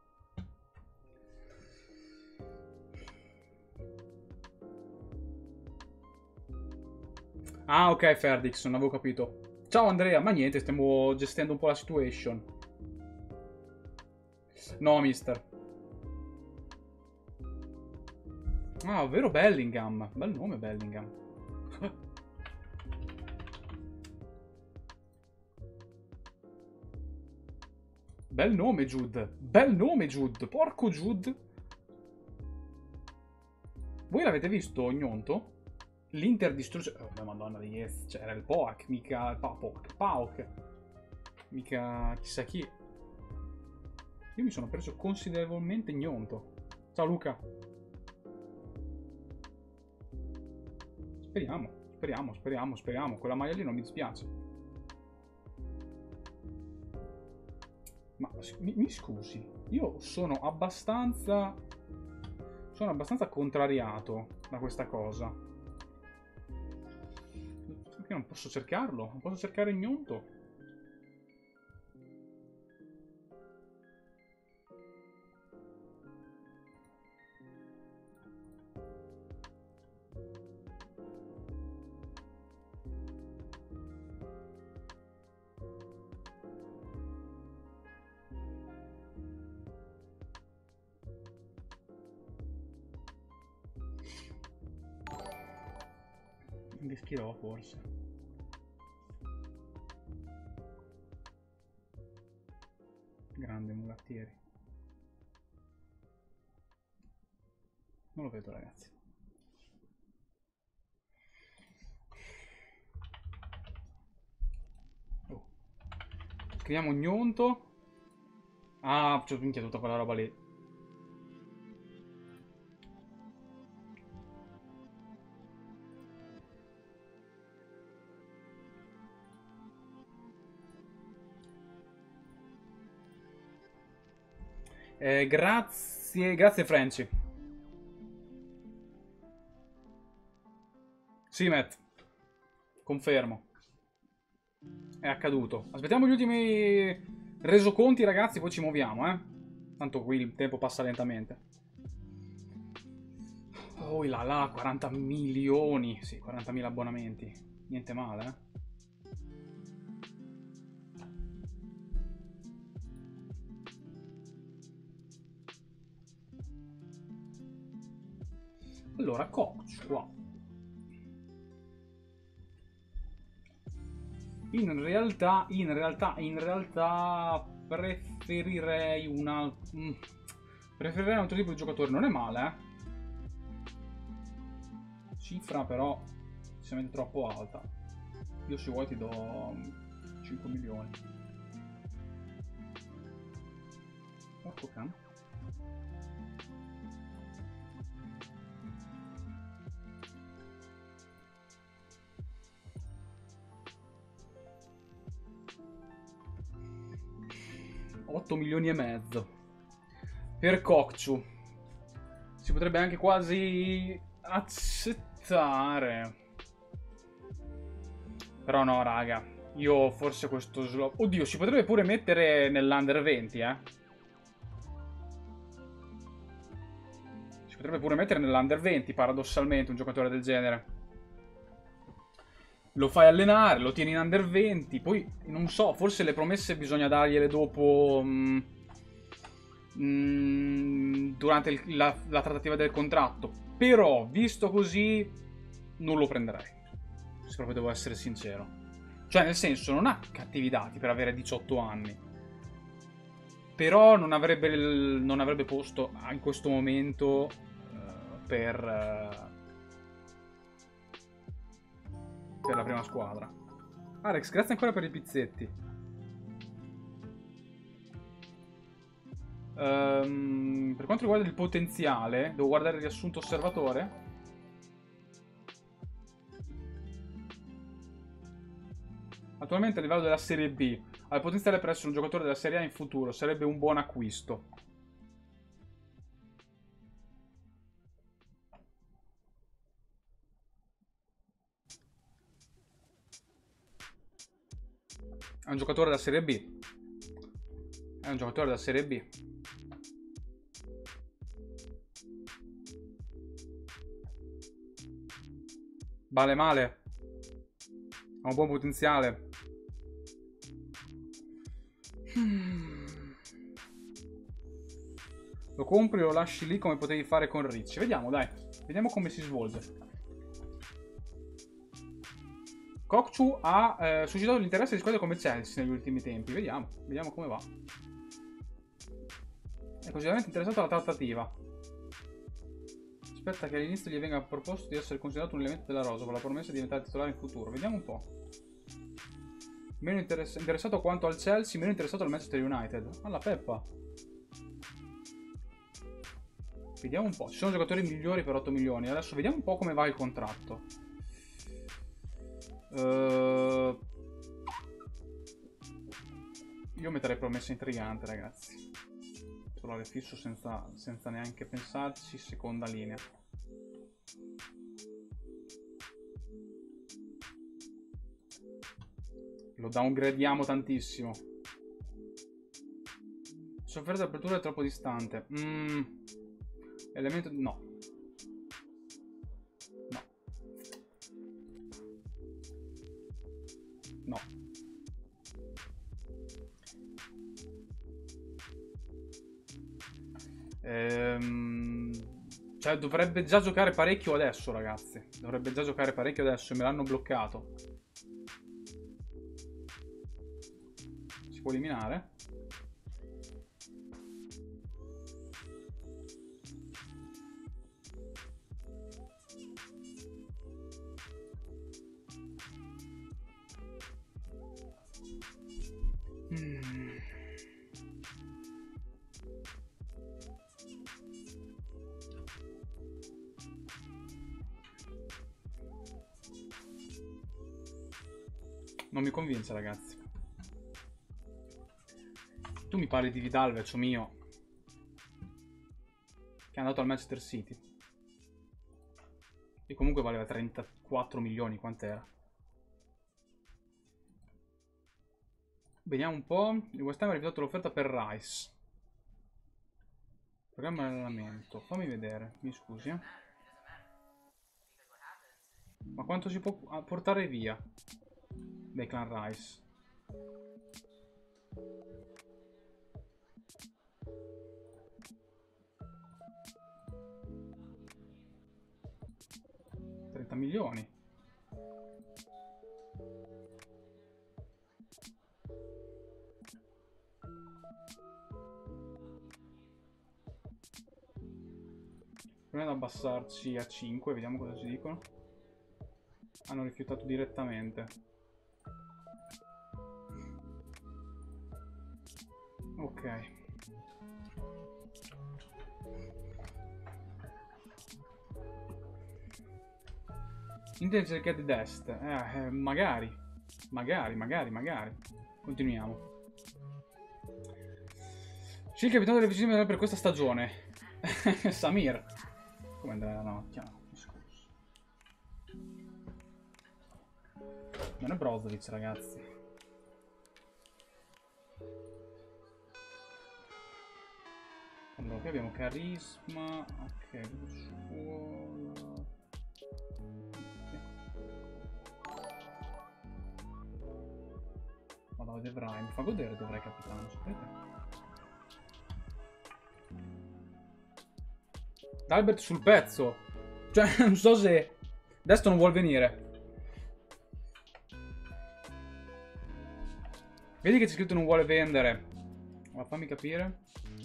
Ah, ok, Ferdix, non avevo capito. Ciao Andrea, ma niente, stiamo gestendo un po' la situation. No, mister. Ah, ovvero Bellingham. Bel nome, Bellingham. Bel nome, Jude. Bel nome, Jude. Porco Jude. Voi l'avete visto, Gnonto? L'Inter distrugge... Oh, madonna di yes. Cioè, era il Poak, mica... Pauk. Pauk. Mica chissà chi. Io mi sono preso considerevolmente Gnonto. Ciao, Luca. Speriamo. Speriamo, speriamo, speriamo. Quella maglia lì non mi dispiace. Ma mi, mi scusi, io sono abbastanza... Sono abbastanza contrariato da questa cosa. Perché non posso cercarlo? Non posso cercare il Gnonto? Rischierò forse. Grande mulattieri. Non lo vedo, ragazzi. Oh. Scriviamo Gnonto. Ah, c'ho minchia tutta quella roba lì. Eh, grazie, grazie Franci. Sì, Matt. Confermo. È accaduto. Aspettiamo gli ultimi resoconti, ragazzi, poi ci muoviamo, eh. Tanto qui il tempo passa lentamente. Oh là là, quaranta milioni. Sì, quarantamila abbonamenti. Niente male, eh. Allora, Coach qua. In realtà, in realtà, in realtà preferirei una... Mm, preferirei un altro tipo di giocatore. Non è male, eh. Cifra però decisamente troppo alta. Io se vuoi ti do cinque milioni. Porco cane. otto milioni e mezzo per Kokchu. Si potrebbe anche quasi accettare. Però no, raga. Io forse questo slot... Oddio, si potrebbe pure mettere nell'Under venti, eh. Si potrebbe pure mettere nell'Under venti, paradossalmente, un giocatore del genere. Lo fai allenare, lo tieni in Under venti, poi, non so, forse le promesse bisogna dargliele dopo... Mh, mh, durante il, la, la trattativa del contratto. Però, visto così, non lo prenderei. Se proprio devo essere sincero. Cioè, nel senso, non ha cattivi dati per avere diciotto anni. Però non avrebbe, il, non avrebbe posto in questo momento uh, per... Uh, per la prima squadra. Alex, grazie ancora per i pizzetti. Um, per quanto riguarda il potenziale, devo guardare il riassunto osservatore. Attualmente a livello della Serie B ha il potenziale per essere un giocatore della Serie A in futuro. Sarebbe un buon acquisto. È un giocatore della Serie B. È un giocatore della Serie B. Vale male. Ha un buon potenziale. Lo compri o lo lasci lì come potevi fare con Ricci. Vediamo, dai. Vediamo come si svolge. Kokchu ha eh, suscitato l'interesse di squadre come Chelsea negli ultimi tempi. Vediamo, vediamo come va. È consideramente interessato alla trattativa. Aspetta che all'inizio gli venga proposto di essere considerato un elemento della rosa con la promessa di diventare titolare in futuro. Vediamo un po'. Meno interess interessato quanto al Chelsea, meno interessato al Manchester United. Alla peppa. Vediamo un po'. Ci sono giocatori migliori per otto milioni. Adesso vediamo un po' come va il contratto. Uh, io metterei promessa intrigante, ragazzi. Solare fisso senza, senza neanche pensarci. Seconda linea. Lo downgradiamo tantissimo. Sofferta d'apertura è troppo distante. Mm. Elemento... No. No. No. Ehm... Cioè dovrebbe già giocare parecchio adesso, ragazzi. Dovrebbe già giocare parecchio adesso. Me l'hanno bloccato. Si può eliminare? Mm. Non mi convince, ragazzi. Tu mi parli di Vidal, vecchio mio, che è andato al Manchester City e comunque valeva trentaquattro milioni, quant'era? Vediamo un po'. Il West Ham ha rifiutato l'offerta per Rice. Programma di allenamento. Fammi vedere, mi scusi, eh. Ma quanto si può portare via Declan Rice? trenta milioni. Proviamo ad abbassarci a cinque, vediamo cosa ci dicono. Hanno rifiutato direttamente. Ok. Inter cerca di Dest. Eh, eh, magari. Magari, magari, magari. Continuiamo. Scegli il capitano delle vicine per questa stagione. Samir. Come andrà la notte? No, scusa. Non è Brozovic, ragazzi. Allora, qui abbiamo carisma. Ok, scuola. Madonna, Devrai. Mi fa godere Devrai, capitano, sapete? Albert sul pezzo. Cioè, non so se Destro non vuol venire. Vedi che c'è scritto non vuole vendere. Ma fammi capire.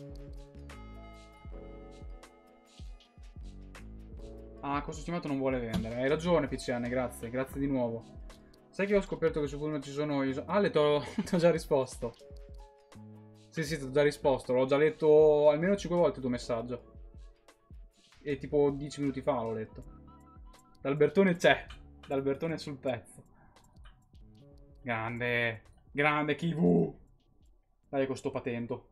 Ah, questo stimato non vuole vendere. Hai ragione, P C N, grazie. Grazie di nuovo. Sai che ho scoperto che su Google ci sono... Ah, le t'ho già risposto. Sì, sì, ti ho già risposto. L'ho già letto almeno cinque volte il tuo messaggio. E tipo dieci minuti fa l'ho letto. D'Albertone c'è. D'Albertone sul pezzo. Grande. Grande Kivu. Dai con sto patento.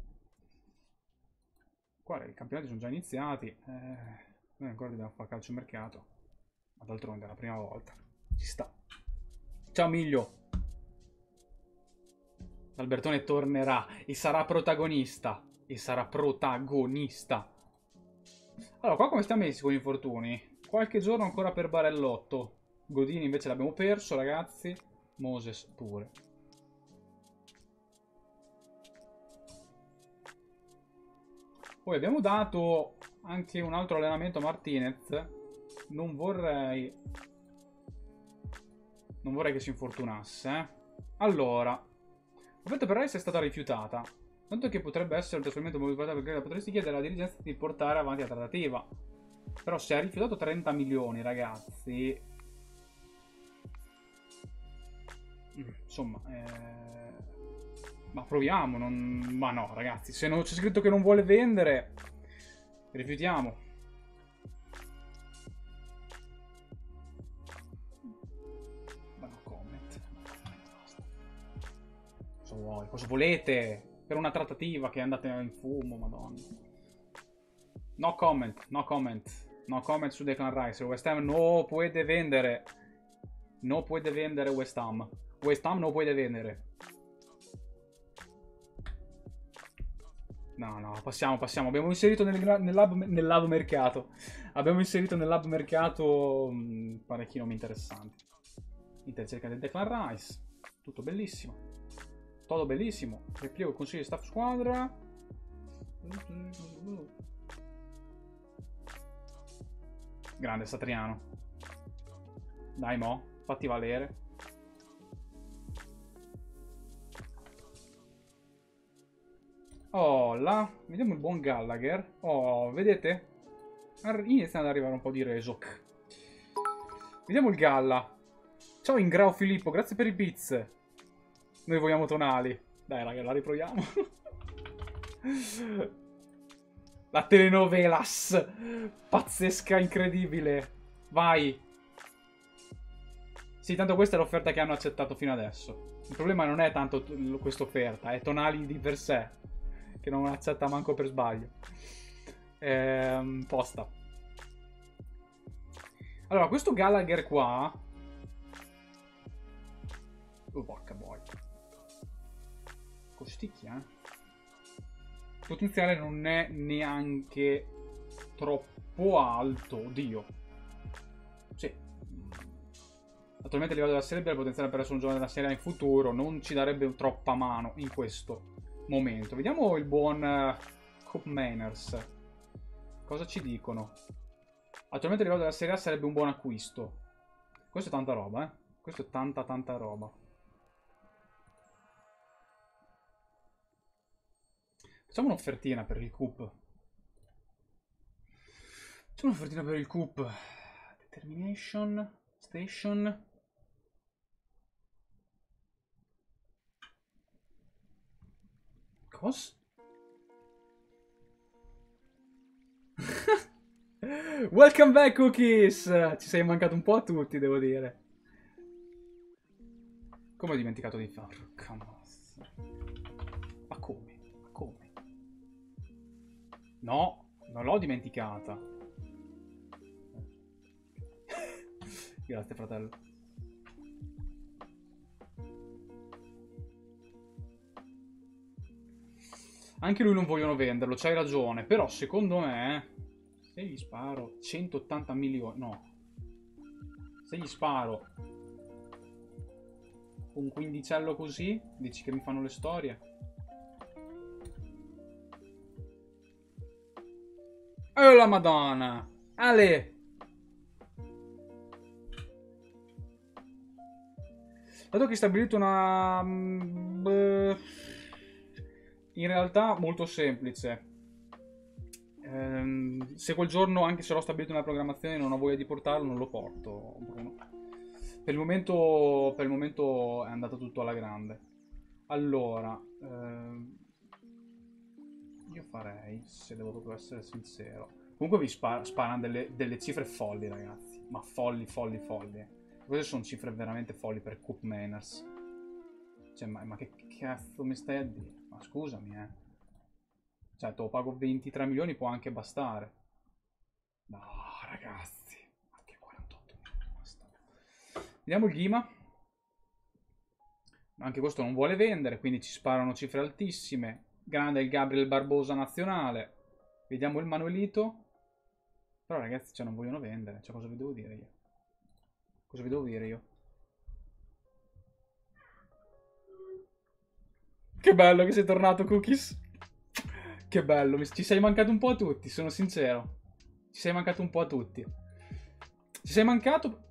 Qua i campionati sono già iniziati. Eh, noi ancora dobbiamo fare calciomercato. Ma d'altronde è la prima volta. Ci sta. Ciao Miglio. D'Albertone tornerà. E sarà protagonista. E sarà protagonista. Allora, qua come stiamo messi con gli infortuni? Qualche giorno ancora per Barellotto. Godini invece l'abbiamo perso, ragazzi. Moses pure. Poi abbiamo dato anche un altro allenamento a Martinez. Non vorrei... Non vorrei che si infortunasse, eh. Allora, l'offerta per Rice è stata rifiutata. Tanto che potrebbe essere un trasferimento motivato perché potresti chiedere alla dirigenza di portare avanti la trattativa. Però se ha rifiutato trenta milioni, ragazzi... Insomma, eh... ma proviamo, non... Ma no, ragazzi, se non c'è scritto che non vuole vendere, rifiutiamo. vuoi? Cosa volete? Per una trattativa che andate in fumo, madonna. No comment, no comment. No comment su Declan Rice. West Ham no puede vendere. No puede vendere West Ham. West Ham no puede vendere. No, no, passiamo, passiamo. Abbiamo inserito nel, nel, lab, nel lab mercato. Abbiamo inserito nel lab mercato mh, parecchi nomi interessanti. Inter cerca del Declan Rice. Tutto bellissimo. Tutto bellissimo. Ripiego il consiglio di staff squadra. Grande Satriano. Dai mo, fatti valere. Oh, là. Vediamo il buon Gallagher. Oh, vedete? Iniziano ad arrivare un po' di Resok. Vediamo il Galla. Ciao Ingrao Filippo, grazie per i bits. Noi vogliamo tonali. Dai raga, la riproviamo. La telenovelas. Pazzesca, incredibile. Vai. Sì, tanto questa è l'offerta che hanno accettato fino adesso. Il problema non è tanto questa offerta, è Tonali di per sé, che non accetta manco per sbaglio. Ehm, posta. Allora, questo Gallagher qua... Oh, porca boia. Costicchia, eh. Il potenziale non è neanche troppo alto. Oddio. Sì. Attualmente a livello della Serie B il potenziale per essere un giocatore della Serie A in futuro non ci darebbe troppa mano in questo momento. Vediamo il buon uh, Cup Manners. Cosa ci dicono? Attualmente a livello della Serie A sarebbe un buon acquisto. Questo è tanta roba, eh. Questo è tanta tanta roba. Facciamo un'offertina per il Cup. Facciamo un'offertina per il Cup. Determination. Station. Cos? Welcome back, Cookies! Ci sei mancato un po' a tutti, devo dire. Come ho dimenticato di farlo? Ma come? Ma come? No, non l'ho dimenticata. Grazie, fratello. Anche lui non vogliono venderlo, c'hai ragione. Però secondo me, se gli sparo centottanta milioni... No. Se gli sparo un quindicello così, dici che mi fanno le storie? Oh la madonna! Ale! Dato che hai stabilito una... in realtà molto semplice. Ehm, se quel giorno, anche se l'ho stabilito nella programmazione, non ho voglia di portarlo, non lo porto, Bruno. Per il momento, per il momento è andato tutto alla grande. Allora, ehm, io farei, se devo proprio essere sincero. Comunque vi spar sparano delle, delle cifre folli, ragazzi. Ma folli, folli, folli. Queste sono cifre veramente folli per Cup Manners. Cioè, ma, ma che cazzo mi stai a dire? Ma scusami, eh. Cioè, te lo pago ventitré milioni, può anche bastare. No, ragazzi. Anche quarantotto milioni basta. Vediamo il Ghima. Anche questo non vuole vendere, quindi ci sparano cifre altissime. Grande il Gabriel Barbosa nazionale. Vediamo il Manuelito. Però, ragazzi, cioè, non vogliono vendere. Cioè, cosa vi devo dire io? Cosa vi devo dire io? Che bello che sei tornato, Cookies. Che bello, ci sei mancato un po' a tutti, sono sincero. Ci sei mancato un po' a tutti. Ci sei mancato...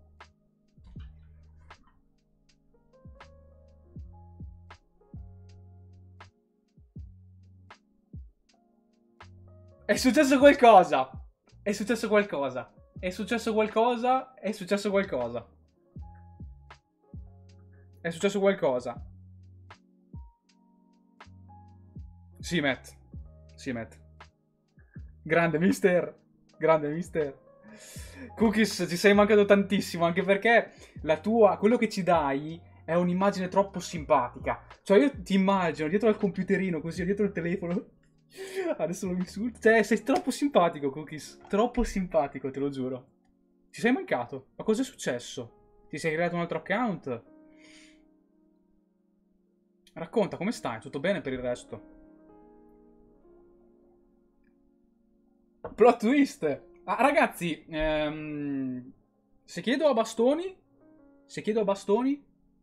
È successo qualcosa. È successo qualcosa. È successo qualcosa. È successo qualcosa. È successo qualcosa. Sì, Matt. Sì, Matt. Grande mister. Grande mister. Cookies, ci sei mancato tantissimo. Anche perché la tua, quello che ci dai è un'immagine troppo simpatica. Cioè, io ti immagino dietro al computerino, così, dietro il telefono. Adesso lo insulto. Cioè, sei troppo simpatico, Cookies. Troppo simpatico, te lo giuro. Ci sei mancato. Ma cosa è successo? Ti sei creato un altro account? Racconta, come stai? Tutto bene per il resto? Plot twist! Ah, ragazzi, ehm, se chiedo a bastoni... Se chiedo a bastoni...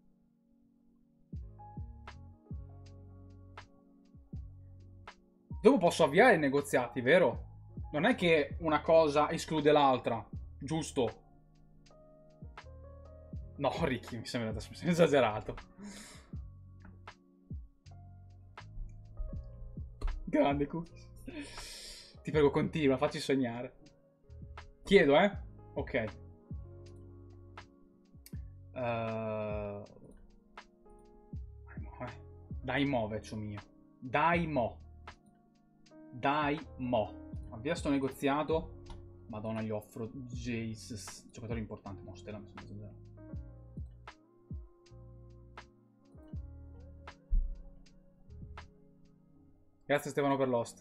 Dopo posso avviare i negoziati, vero? Non è che una cosa esclude l'altra, giusto? No, Ricky, mi sembra adesso mi sembra esagerato. Grande Cookies. Ti prego, continua, facci sognare. Chiedo, eh? Ok. Uh... Dai mo, vecchio mio. Dai mo. Dai mo. Avvia sto negoziato. Madonna, gli offro Jesus. Giocatore importante, mo Stella mi sembra esagerato. Grazie Stefano per l'host.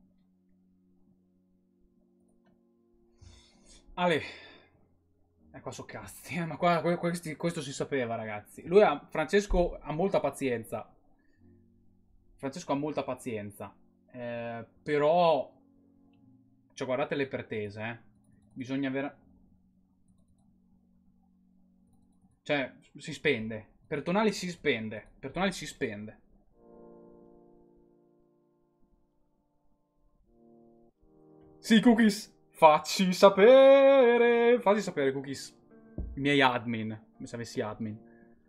Ale. Eh, qua so cazzi, eh, ma qua, questi, questo si sapeva, ragazzi. Lui ha, Francesco ha molta pazienza. Francesco ha molta pazienza. Eh, però... Cioè, guardate le pretese, eh. Bisogna avere... Cioè, si spende. Per Tonali si spende. Per Tonali si spende. Sì, Cookies. Facci sapere. Facci sapere, Cookies. I miei admin. Se avessi admin.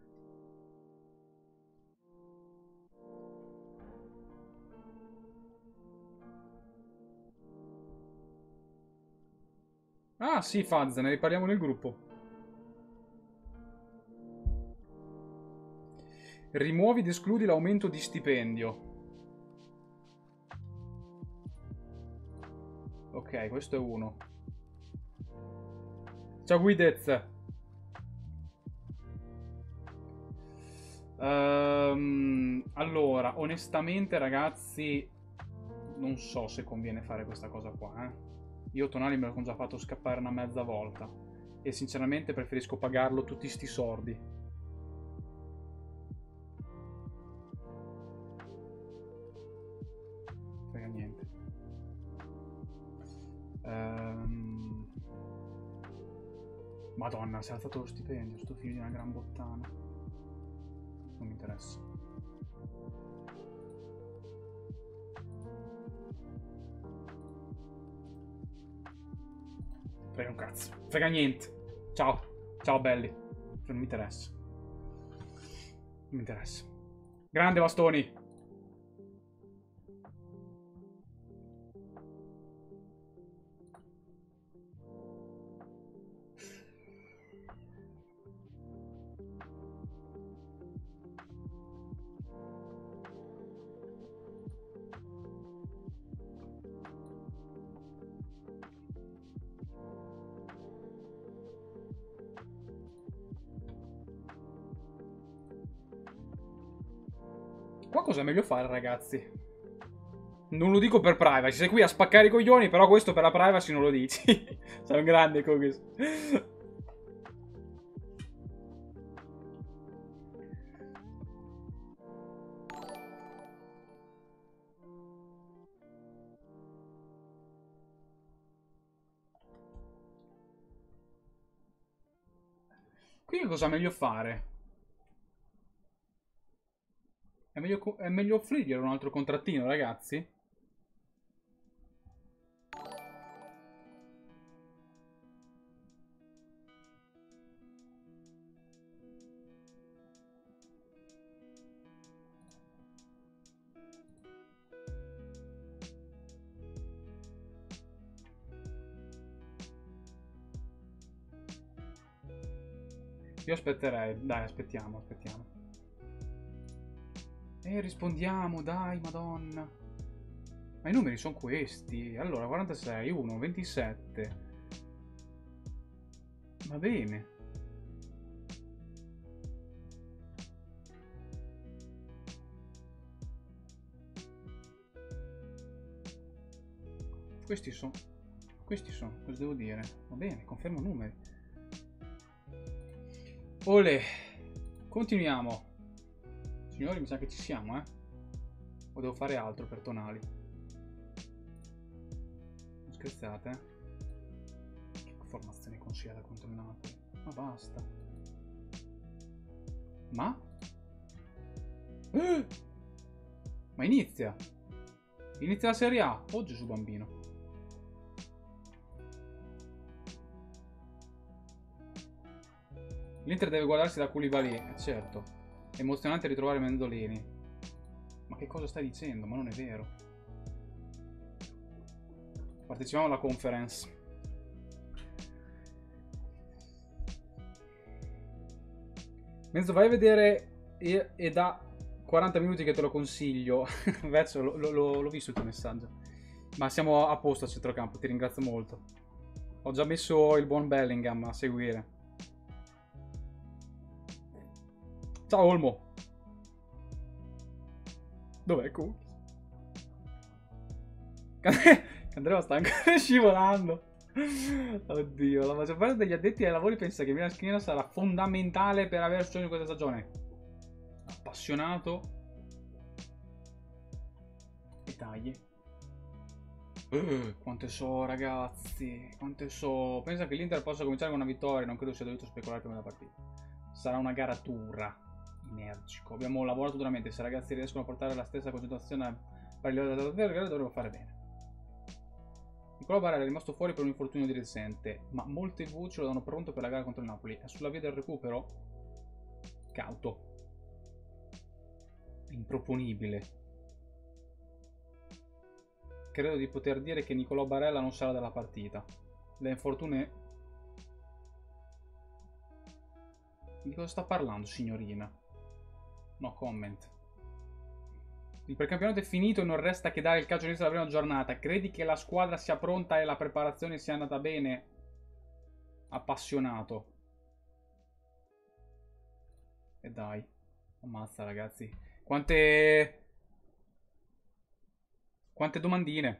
Ah, sì, Faz, ne riparliamo nel gruppo. Rimuovi ed escludi l'aumento di stipendio. Ok, questo è uno. Ciao Guidez. Um, allora, onestamente, ragazzi, non so se conviene fare questa cosa qua, eh. Io Tonali me l'ho già fatto scappare una mezza volta. E sinceramente preferisco pagarlo tutti sti sordi. Frega niente. Um... Madonna, si è alzato lo stipendio, sto figlio di una gran bottana. Non mi interessa. Frega un cazzo. Frega niente. Ciao. Ciao belli. Non mi interessa. Non mi interessa. Grande bastoni. Qua cosa è meglio fare, ragazzi? Non lo dico per privacy. Sei qui a spaccare i coglioni, però questo per la privacy non lo dici. Sei un grande, Cookies. Qui cosa è meglio fare? È meglio, è meglio offrirgli un altro contrattino, ragazzi? Io aspetterei. Dai, aspettiamo, aspettiamo. E rispondiamo, dai, madonna. Ma i numeri sono questi. Allora, quarantasei, uno, ventisette. Va bene. Questi sono. Questi sono. Cosa devo dire? Va bene, confermo numeri. Ole. Continuiamo. Signori, mi sa che ci siamo, eh? O devo fare altro per tonali? Non scherzate, eh? Che formazione consigliata contro il Napoli? Ma basta. Ma? Eh! Ma inizia! Inizia la Serie A! Oh Gesù bambino! L'Inter deve guardarsi da Koulibaly, eh, certo. È emozionante ritrovare Mendolini. Ma che cosa stai dicendo? Ma non è vero. Partecipiamo alla conference. Mezzo, vai a vedere e, e da quaranta minuti che te lo consiglio. Verso, l'ho visto il tuo messaggio. Ma siamo a posto a centrocampo, ti ringrazio molto. Ho già messo il buon Bellingham a seguire. Ciao Olmo. Dov'è Cookies? Andrea sta ancora scivolando. Oddio, la maggior parte degli addetti ai lavori pensa che Milan Skriniar sarà fondamentale per aver successo in questa stagione. Appassionato. E tagli. Uh, quante so, ragazzi. Quante so. Pensa che l'Inter possa cominciare con una vittoria. Non credo sia dovuto speculare prima della partita. Sarà una gara dura. Energico. Abbiamo lavorato duramente. Se i ragazzi riescono a portare la stessa concentrazione per il livello della gara, dovremmo fare bene. Nicolò Barella è rimasto fuori per un infortunio di recente, ma molte voci lo danno pronto per la gara contro il Napoli. È sulla via del recupero. Cauto. Improponibile. Credo di poter dire che Nicolò Barella non sarà della partita. Le infortune. Di cosa sta parlando, signorina? No comment. Il precampionato è finito e non resta che dare il calcio all'inizio della prima giornata. Credi che la squadra sia pronta e la preparazione sia andata bene? Appassionato. E dai. Ammazza, ragazzi. Quante... Quante domandine.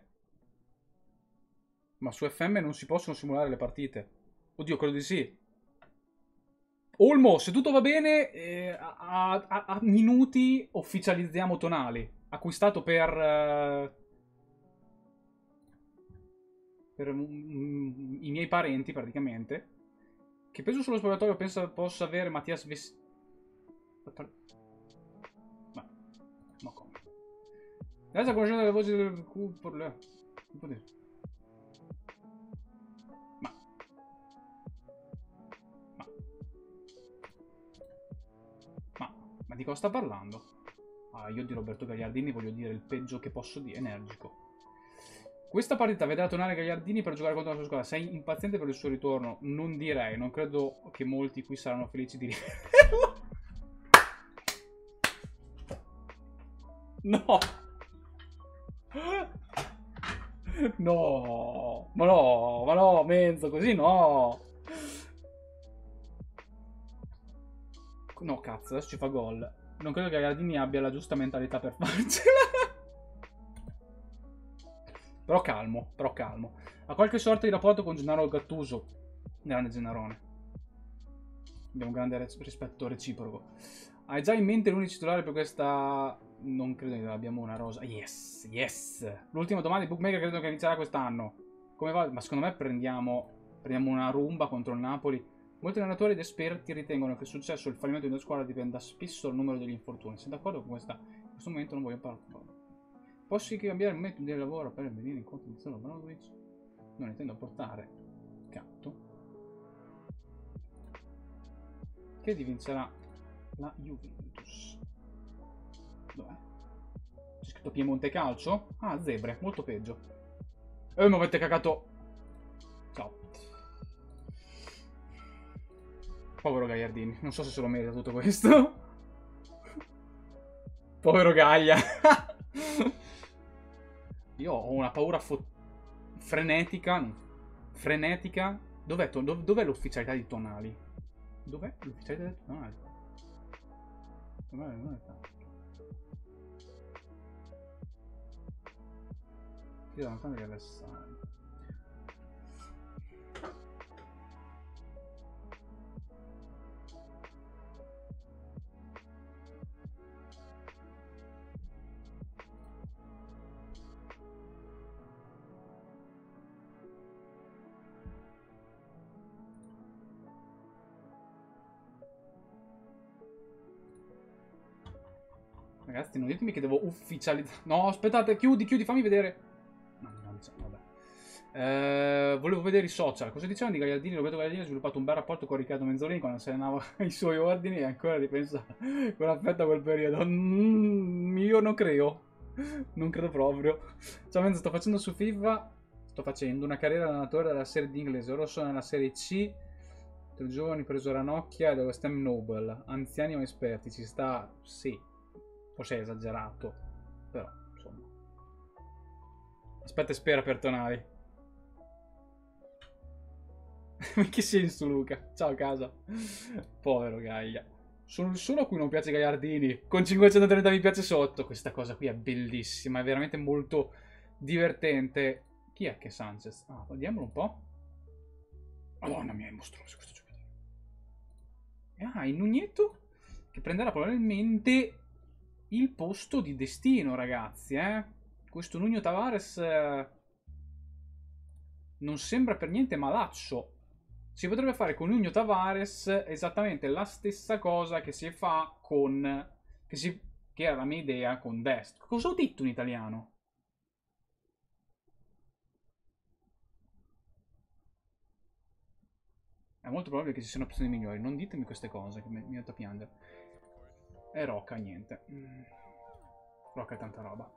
Ma su F M non si possono simulare le partite. Oddio, credo di sì. Olmo, se tutto va bene, eh, a, a, a minuti ufficializziamo Tonali. Acquistato per... Uh, per um, i miei parenti, praticamente. Che peso sullo spogliatoio penso possa avere Mattias Ves... Ma... Ma come? Adesso conoscendo le voci del... Ma... Ma... Ma... Ma di cosa sta parlando? Ah, io di Roberto Gagliardini voglio dire il peggio che posso dire, energico. Questa partita vedrà tornare Gagliardini per giocare contro la sua squadra. Sei impaziente per il suo ritorno? Non direi, non credo che molti qui saranno felici di rivederlo. No! No! Ma no, ma no, mezzo, così no! No, cazzo, adesso ci fa gol. Non credo che Gagliardini abbia la giusta mentalità per farcela. Però calmo, però calmo. Ha qualche sorta di rapporto con Gennaro Gattuso. Grande Gennarone. Abbiamo un grande rispetto reciproco. Hai già in mente l'unico titolare per questa... Non credo che abbiamo una rosa. Yes, yes. L'ultima domanda di Bookmaker credo che inizierà quest'anno. Come va? Ma secondo me prendiamo, prendiamo una rumba contro il Napoli. Molti allenatori ed esperti ritengono che il successo e il fallimento di una squadra dipenda spesso dal numero degli infortuni. Sei d'accordo con questa? In questo momento non voglio parlare. Posso cambiare il metodo di lavoro per venire incontro di Zeno Branovic? Non intendo portare Catto, che vincerà la Juventus. Dov'è? C'è scritto Piemonte Calcio? Ah, Zebre, molto peggio. E mi avete cagato. Ciao. Povero Gagliardini, non so se se lo merita tutto questo. Povero Gaglia. Io ho una paura frenetica. Frenetica. Dov'è, dov dov'è l'ufficialità di Tonali? Dov'è l'ufficialità di Tonali? Dov'è? Dov'è? Ti da lontano gli avversari. Ragazzi, non ditemi che devo ufficializzare. No, aspettate, chiudi, chiudi, fammi vedere. No, no, diciamo, vabbè. Eh, volevo vedere i social. Cosa dicevano di Gagliardini? Roberto Gagliardini ha sviluppato un bel rapporto con Riccardo Menzolini quando se ne andava ai suoi ordini e ancora ripensa con affetto a quel periodo. Mm, io non credo. Non credo proprio. Ciao Menzo, sto facendo su FIFA. Sto facendo una carriera da allenatore della serie di inglese. Ora sono nella serie C. Tre giovani preso Ranocchia e da West Ham Noble. Anziani o esperti. Ci sta. Sì. Forse è esagerato. Però, insomma. Aspetta e spera per Tonali. In che senso, Luca? Ciao, casa. Povero Gaia. Sono il solo a cui non piace Gagliardini. Con cinquecentotrenta mi piace sotto. Questa cosa qui è bellissima. È veramente molto divertente. Chi è che è Sanchez? Ah, vediamolo un po'. Madonna mia, è mostruoso questo giocatore. Ah, il Nugnetto che prenderà probabilmente il posto di destino, ragazzi, eh. Questo Nuno Tavares eh, non sembra per niente malaccio. Si potrebbe fare con Nuno Tavares esattamente la stessa cosa che si fa con... Che, si, che era la mia idea con Dest. Cosa ho detto in italiano? È molto probabile che ci siano opzioni migliori. Non ditemi queste cose che mi, mi metto a piangere. E Rocca, niente. Mm. Rocca è tanta roba.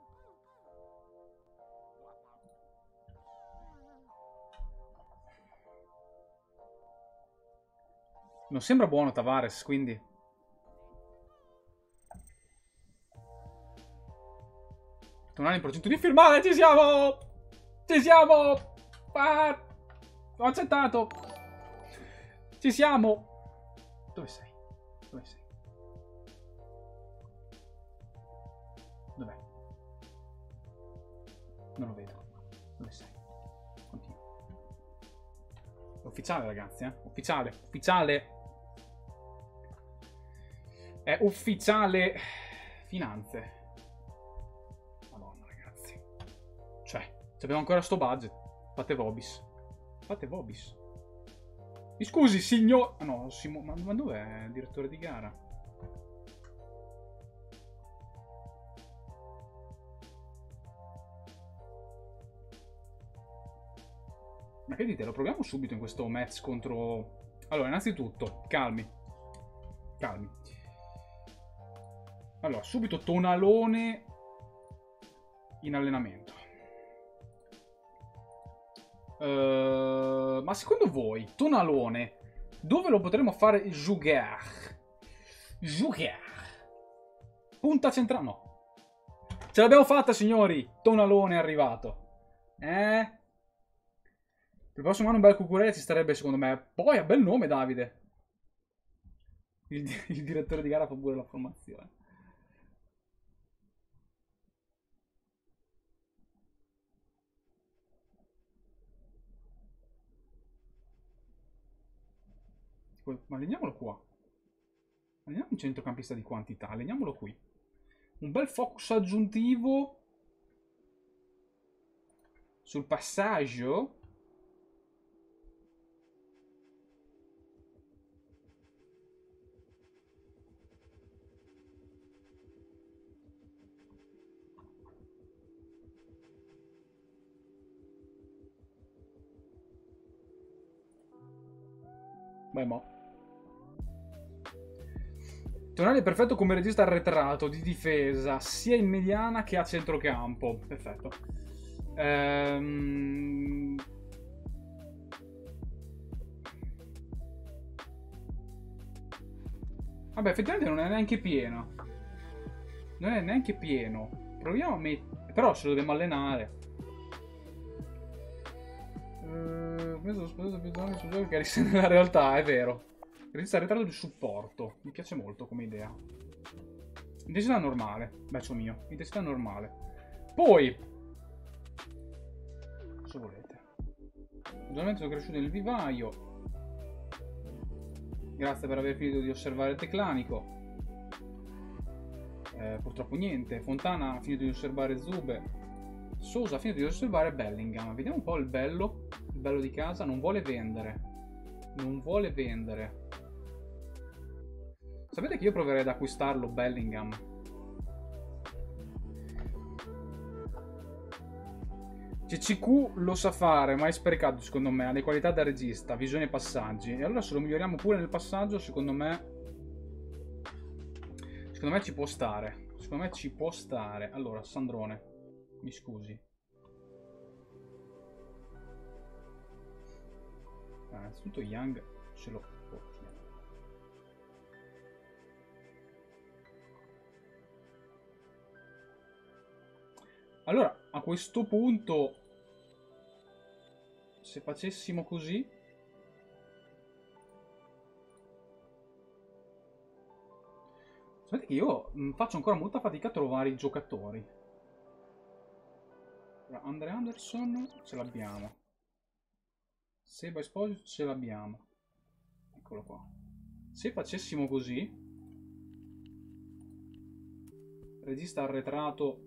Non sembra buono Tavares, quindi... Tonali in progetto di firmare, ci siamo! Ci siamo! Ah, ho accettato! Ci siamo! Dove sei? Dove sei? Dov'è? Non lo vedo. Dove sei? Continua. È ufficiale, ragazzi, eh? Ufficiale, ufficiale! È ufficiale. Finanze. Madonna, ragazzi. Cioè, abbiamo ancora sto budget. Fate Vobis. Fate Vobis. Mi scusi, signor... Ah, no, Simo... ma, ma dov'è il direttore di gara? Ma che dite? Lo proviamo subito in questo match contro... Allora, innanzitutto, calmi. Calmi. Allora, subito Tonalone in allenamento. Uh, ma secondo voi, Tonalone, dove lo potremmo fare giocare? Giocare. Punta centrale? No. Ce l'abbiamo fatta, signori. Tonalone è arrivato. Eh? Per il prossimo anno un bel Cucurella ci starebbe, secondo me. Poi ha bel nome, Davide. Il, il direttore di gara fa pure la formazione. Ma alleniamolo qua. Alleniamo un centrocampista di quantità. Alleniamolo qui. Un bel focus aggiuntivo sul passaggio. Beh, mo. Tonali è perfetto come regista arretrato di difesa, sia in mediana che a centrocampo. Perfetto. Ehm... Vabbè, effettivamente non è neanche pieno. Non è neanche pieno. Proviamo a mettere... Però ce lo dobbiamo allenare. Penso sposato più donne su giochi che risente nella realtà, è vero. Regista arretrato di supporto. Mi piace molto come idea. Intensità normale. Bacio mio. Intensità normale. Poi. Cosa volete? Ovviamente sono cresciuto nel vivaio. Grazie per aver finito di osservare il Teclanico. Eh, purtroppo niente. Fontana ha finito di osservare Zube. Sosa ha finito di osservare Bellingham. Vediamo un po' il bello. Il bello di casa. Non vuole vendere. Non vuole vendere. Sapete che io proverei ad acquistarlo Bellingham? C C Q lo sa fare, ma è sprecato secondo me, ha le qualità da regista, visione e passaggi. E allora se lo miglioriamo pure nel passaggio, secondo me... Secondo me ci può stare. Secondo me ci può stare. Allora, Sandrone, mi scusi. Ah, innanzitutto Young ce lo portiamo. Allora, a questo punto... Se facessimo così... Sapete che io mh, faccio ancora molta fatica a trovare i giocatori. Allora, Andre Anderson ce l'abbiamo. Seba Esposito ce l'abbiamo. Eccolo qua. Se facessimo così... Regista arretrato...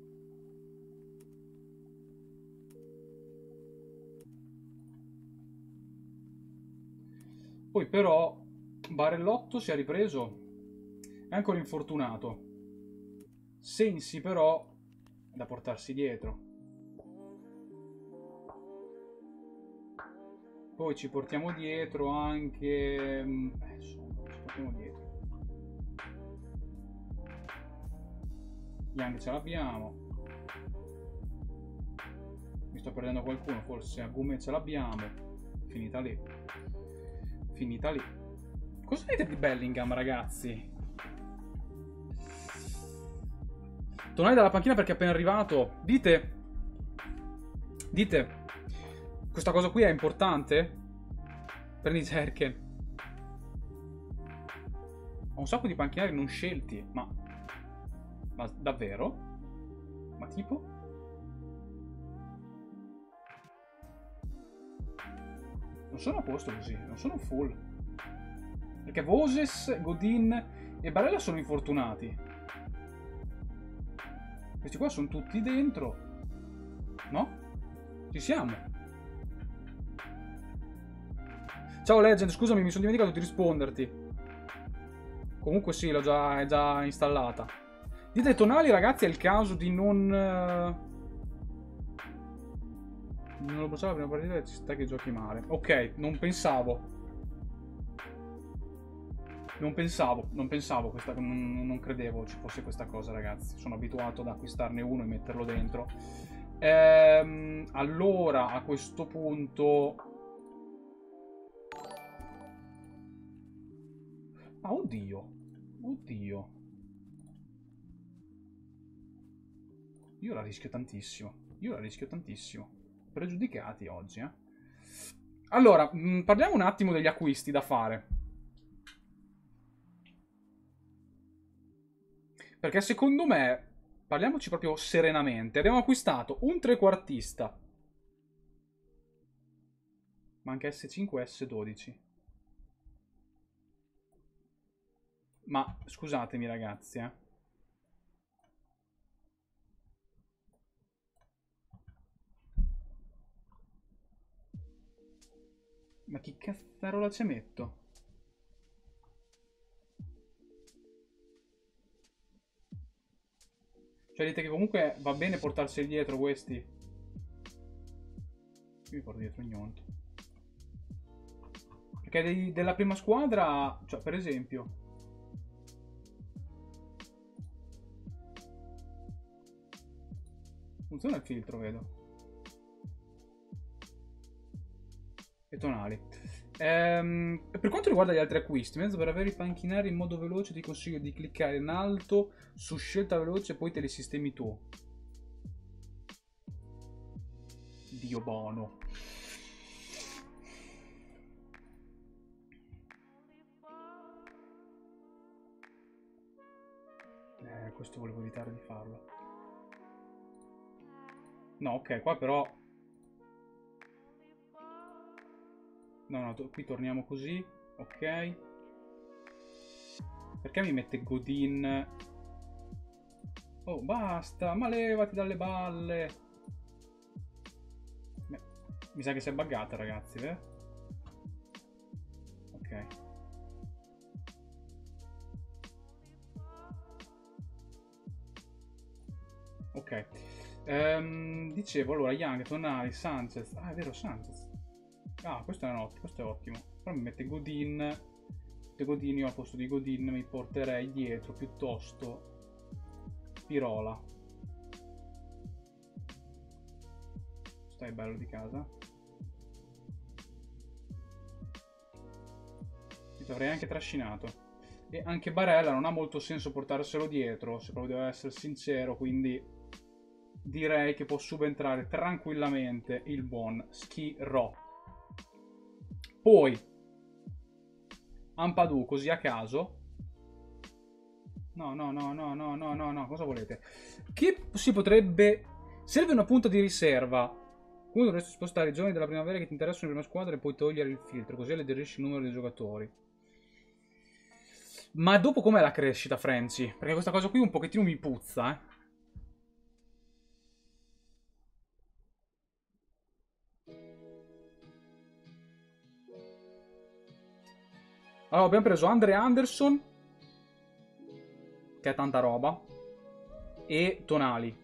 Poi però Barellotto si è ripreso, è ancora infortunato. Sensi però è da portarsi dietro. Poi ci portiamo dietro anche... Eh, insomma, ci portiamo dietro. Young ce l'abbiamo. Mi sto perdendo qualcuno, forse Agume ce l'abbiamo. Finita lì. Finita lì. Cosa dite di Bellingham, ragazzi? Tonali dalla panchina perché è appena arrivato. Dite. Dite. Questa cosa qui è importante? Prendi Zerken. Ho un sacco di panchinari non scelti. Ma... Ma davvero? Ma tipo? Non sono a posto così, non sono full. Perché Voses, Godin e Barella sono infortunati. Questi qua sono tutti dentro. No? Ci siamo. Ciao Legend, scusami, mi sono dimenticato di risponderti. Comunque sì, l'ho già, è già installata. Dite ai tonali, ragazzi, è il caso di non... Non lo bruciare la prima partita e ci sta che giochi male. Ok, non pensavo. Non pensavo, non pensavo questa, non, non credevo ci fosse questa cosa, ragazzi. Sono abituato ad acquistarne uno e metterlo dentro. Ehm, allora, a questo punto... Ah, oddio. Oddio. Io la rischio tantissimo. Io la rischio tantissimo. Pregiudicati oggi, eh. Allora, mh, parliamo un attimo degli acquisti da fare. Perché secondo me, parliamoci proprio serenamente, abbiamo acquistato un trequartista. Ma anche S cinque e S dodici. Ma scusatemi ragazzi, eh. Ma chi cazzarola ci metto? Cioè dite che comunque va bene portarsi dietro questi? Io mi porto dietro niente. Perché dei, della prima squadra, cioè per esempio... Funziona il filtro, vedo. E tonali. Ehm, per quanto riguarda gli altri acquisti, mezzo per avere i panchinari in modo veloce ti consiglio di cliccare in alto su scelta veloce e poi te li sistemi tu. Dio buono. Eh, questo volevo evitare di farlo. No, ok, qua però... No, no, qui torniamo così. Ok. Perché mi mette Godin? Oh, basta, ma levati dalle balle. Beh, mi sa che si è buggata, ragazzi, vero? Ok. Ok. Ehm, dicevo, allora, Young, Tonali, Sanchez. Ah, è vero, Sanchez. Ah, questo è, un ottimo, questo è ottimo. Però mi mette Godin. Mette Godin, io al posto di Godin mi porterei dietro piuttosto Pirola. Stai bello di casa. Mi avrei anche trascinato. E anche Barella non ha molto senso portarselo dietro, se proprio devo essere sincero, quindi direi che può subentrare tranquillamente il buon Schirò. Poi Ampadu, così a caso. No, no, no, no, no, no, no, no, cosa volete? Che si potrebbe... Serve una punta di riserva. Come dovresti spostare i giovani della primavera che ti interessano in prima squadra e poi togliere il filtro, così alleggerisci il numero dei giocatori. Ma dopo com'è la crescita, Frenzy? Perché questa cosa qui un pochettino mi puzza, eh. Allora, abbiamo preso Andre Anderson, che è tanta roba, e Tonali.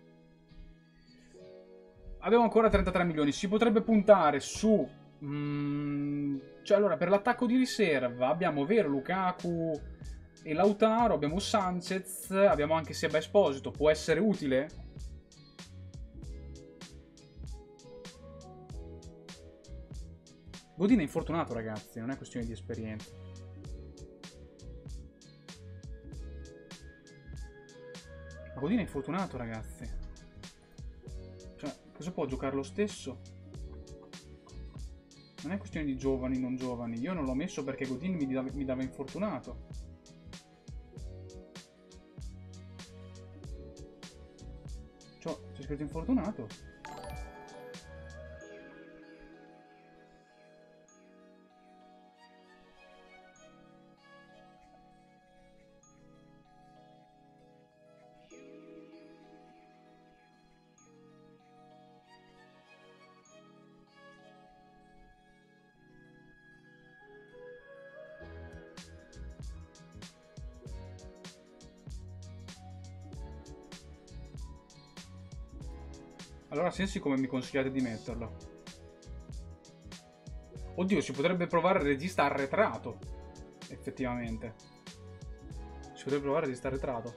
Abbiamo ancora trentatré milioni. Si potrebbe puntare su... Mm, cioè, allora, per l'attacco di riserva abbiamo, vero, Lukaku e Lautaro, abbiamo Sanchez, abbiamo anche Seba Esposito. Può essere utile? Godin è infortunato, ragazzi, non è questione di esperienza. Ma Godin è infortunato, ragazzi. Cioè, cosa può giocare lo stesso? Non è questione di giovani, non giovani. Io non l'ho messo perché Godin mi dava, mi dava infortunato. Cioè, c'è scritto infortunato. Allora, Sensi, come mi consigliate di metterlo? Oddio, si potrebbe provare il regista arretrato. Effettivamente. Si potrebbe provare il regista arretrato.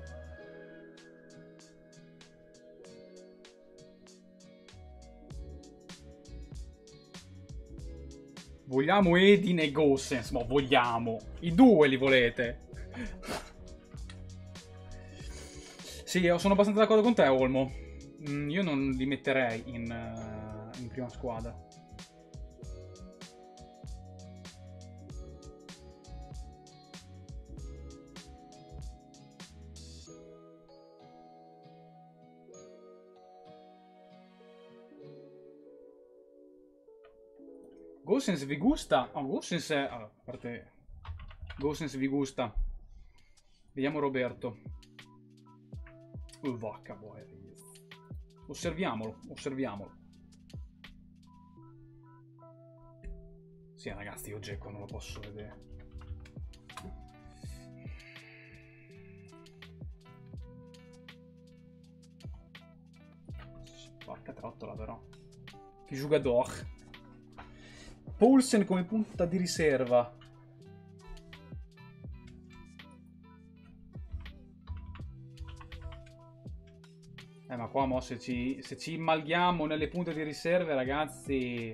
Vogliamo Edin e Gosens? Ma vogliamo. I due li volete. Sì, sono abbastanza d'accordo con te, Olmo. Mm, io non li metterei in, uh, in prima squadra. Gosens vi gusta? Oh, Gosens è... Allora, a parte... Gosens vi gusta. Vediamo Roberto. Oh, vacca boia. Osserviamolo, osserviamolo. Sì, ragazzi, io Dzeko non lo posso vedere. Porca trottola, però. Che giocatore. Poulsen come punta di riserva. Eh, ma qua mo se ci, se ci immalghiamo nelle punte di riserve, ragazzi...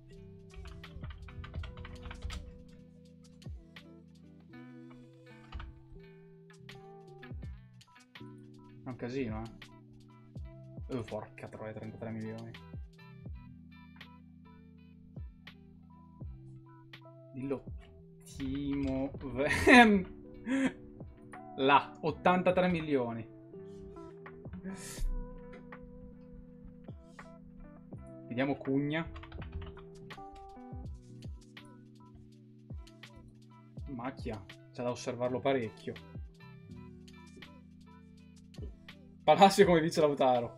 È un casino, eh. Oh, porca troia, trentatré milioni. Dillo. Timo... Là, ottantatré milioni. Vediamo Cugna. Macchia, c'è da osservarlo parecchio. Palacio come vice Lautaro.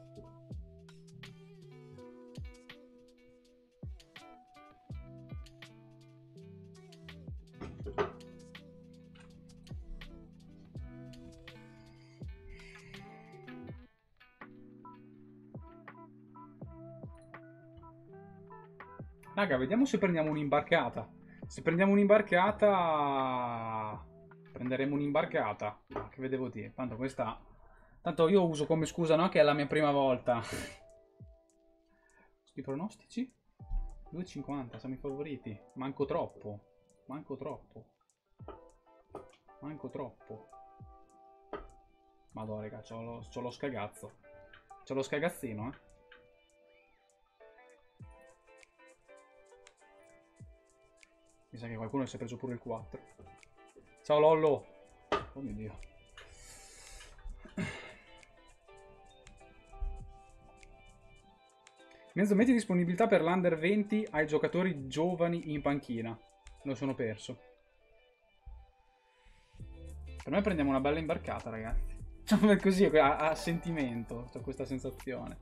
Raga, vediamo se prendiamo un'imbarcata. Se prendiamo un'imbarcata... Prenderemo un'imbarcata. Ah, che vedevo dire. Tanto questa... Tanto io uso come scusa, no? Che è la mia prima volta. I pronostici? due e cinquanta, siamo i favoriti. Manco troppo. Manco troppo. Manco troppo. Madonna, raga, c'ho lo, c'ho lo scagazzo. C'ho lo scagazzino, eh. Mi sa che qualcuno si è preso pure il quattro. Ciao Lollo. Oh mio Dio. Mezzo metti disponibilità per l'Under venti ai giocatori giovani in panchina. Lo sono perso. Per me prendiamo una bella imbarcata, ragazzi. Così, a, a sentimento. Ho questa sensazione.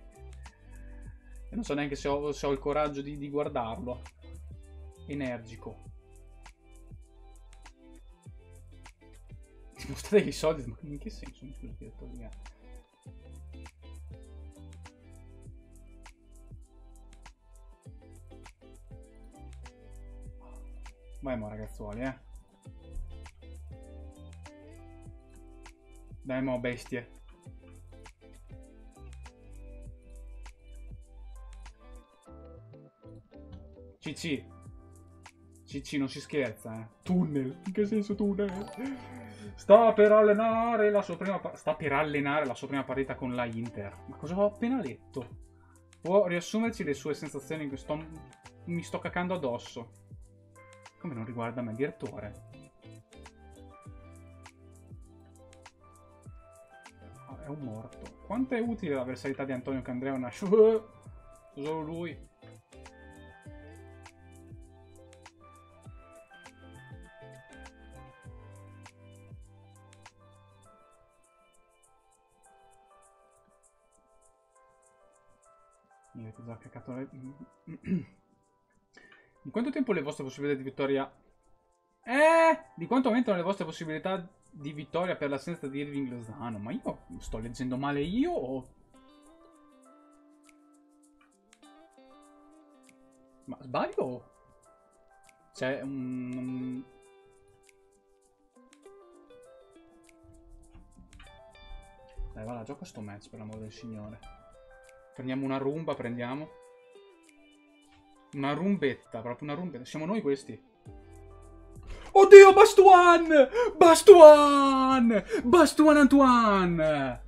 E non so neanche se ho, se ho il coraggio di, di guardarlo. Energico. Mostrate i soldi. Ma in che senso? Mi scusi, direttore di gara. Vai mo ragazzuoli, eh. Dai mo bestie. Cicci. Cicci non si scherza, eh. Tunnel. In che senso tunnel? Sta per allenare la sua prima sta per allenare la sua prima partita con la Inter. Ma cosa ho appena detto? Può riassumerci le sue sensazioni che sto mi sto cacando addosso. Come non riguarda me, direttore? Oh, è un morto. Quanto è utile la versalità di Antonio Candreva Nash? Solo lui. Mi avete già caccato le... Di quanto tempo le vostre possibilità di vittoria... Eh! Di quanto aumentano le vostre possibilità di vittoria per l'assenza di Irving Lozano? Ma io sto leggendo male io o... Ma sbaglio? C'è un... Dai, va là, gioca sto match per l'amore del signore. Prendiamo una rumba, prendiamo. Una rumbetta, proprio una rumbetta. Siamo noi questi. Oddio, Bastuan! Bastuan! Bastuan Antoine!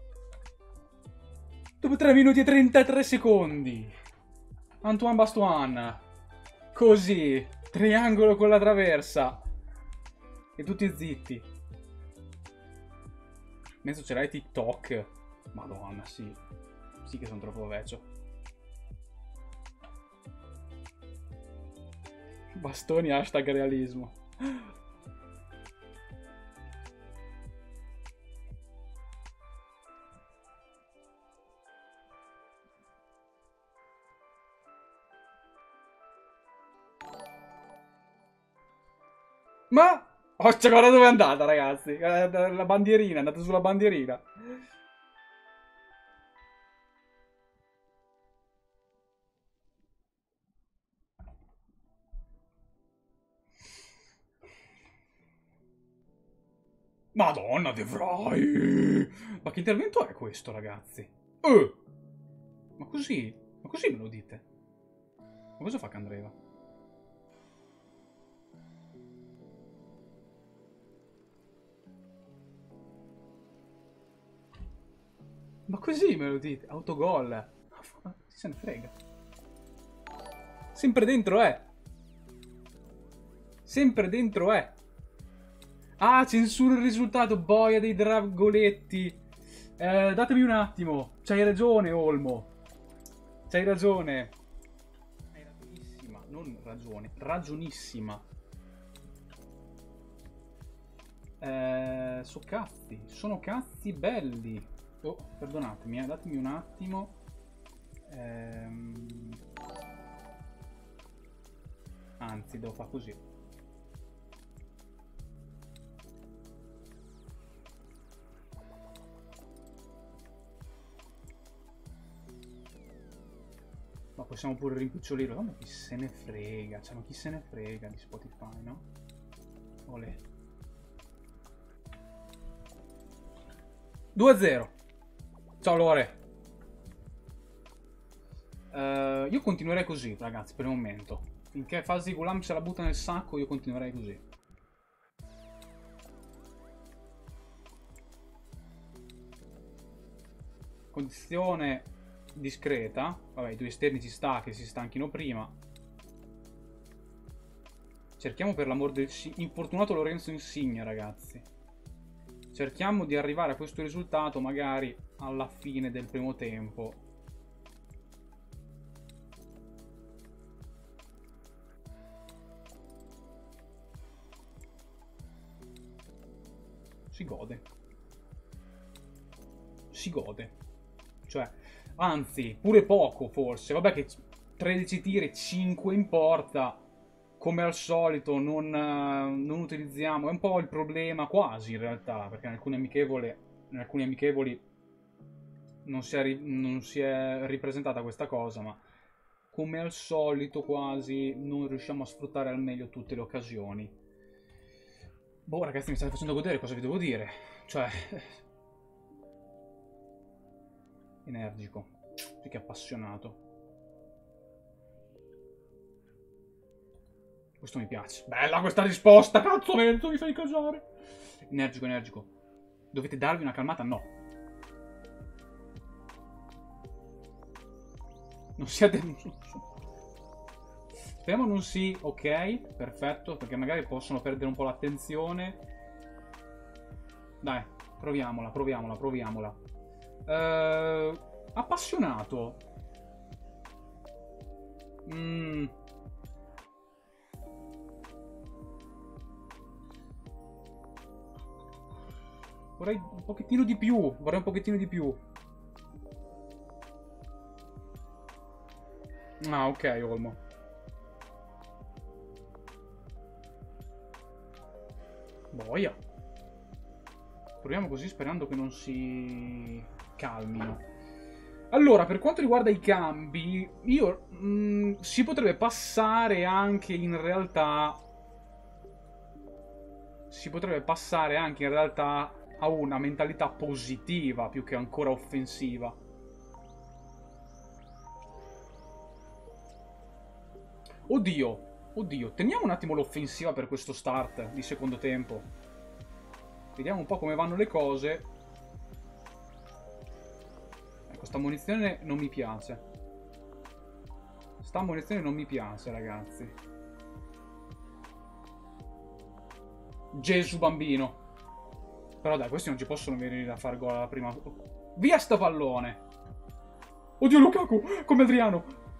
Dopo tre minuti e trentatré secondi. Antoine Bastuan. Così. Triangolo con la traversa. E tutti zitti. In mezzo ce l'hai TikTok. Madonna, sì. Sì che sono troppo vecchio. Bastoni hashtag realismo. Ma... Oh, c'è guarda dove è andata, ragazzi. La bandierina, è andata sulla bandierina. Madonna, De Vrij! Ma che intervento è questo, ragazzi? Eh! Ma così? Ma così me lo dite? Ma cosa fa Candreva? Ma così me lo dite? Autogol. Ma chi se ne frega? Sempre dentro è. Sempre dentro è. Ah, censura il risultato, boia dei dragoletti. Eh, datemi un attimo. C'hai ragione, Olmo. C'hai ragione. Hai ragionissima, non ragione, ragionissima. Eh, sono cazzi, sono cazzi belli. Oh, perdonatemi, eh, datemi un attimo. Ehm... Anzi, devo fare così. Ma possiamo pure rimpicciolirlo. Ma chi se ne frega? Cioè, ma chi se ne frega di Spotify, no? Olè. due a zero. Ciao Lore. Uh, io continuerei così, ragazzi, per il momento. Finché Fasi Gulam se la butta nel sacco, io continuerei così. Condizione discreta. Vabbè, i due esterni ci sta, che si stanchino prima. Cerchiamo per l'amor del infortunato Lorenzo Insigne, ragazzi. Cerchiamo di arrivare a questo risultato magari alla fine del primo tempo. Si gode. Si gode. Cioè, anzi, pure poco forse. Vabbè che tredici tiri, cinque in porta. Come al solito non, non utilizziamo. È un po' il problema quasi in realtà. Perché in alcune amichevoli, in alcuni amichevoli non si, è, non si è ripresentata questa cosa. Ma come al solito quasi non riusciamo a sfruttare al meglio tutte le occasioni. Boh ragazzi, mi state facendo godere, cosa vi devo dire? Cioè... energico. Sì che appassionato. Questo mi piace. Bella questa risposta, cazzo, Menzo, mi fai casare. Energico, energico. Dovete darvi una calmata? No. Non siate... Speriamo non si... Ok, perfetto, perché magari possono perdere un po' l'attenzione. Dai, proviamola, proviamola, proviamola. Uh, appassionato. Mm. Vorrei un pochettino di più. Vorrei un pochettino di più. Ah, ok, Olmo. Boia. Proviamo così sperando che non si calmino. Allora, per quanto riguarda i cambi, io mh, si potrebbe passare anche in realtà... Si potrebbe passare anche in realtà a una mentalità positiva più che ancora offensiva. Oddio, oddio, teniamo un attimo l'offensiva per questo start di secondo tempo. Vediamo un po' come vanno le cose. Ecco, sta munizione non mi piace. Sta munizione non mi piace, ragazzi. Gesù bambino. Però dai, questi non ci possono venire a far gol alla prima... Via sto pallone! Oddio Lukaku, come Adriano!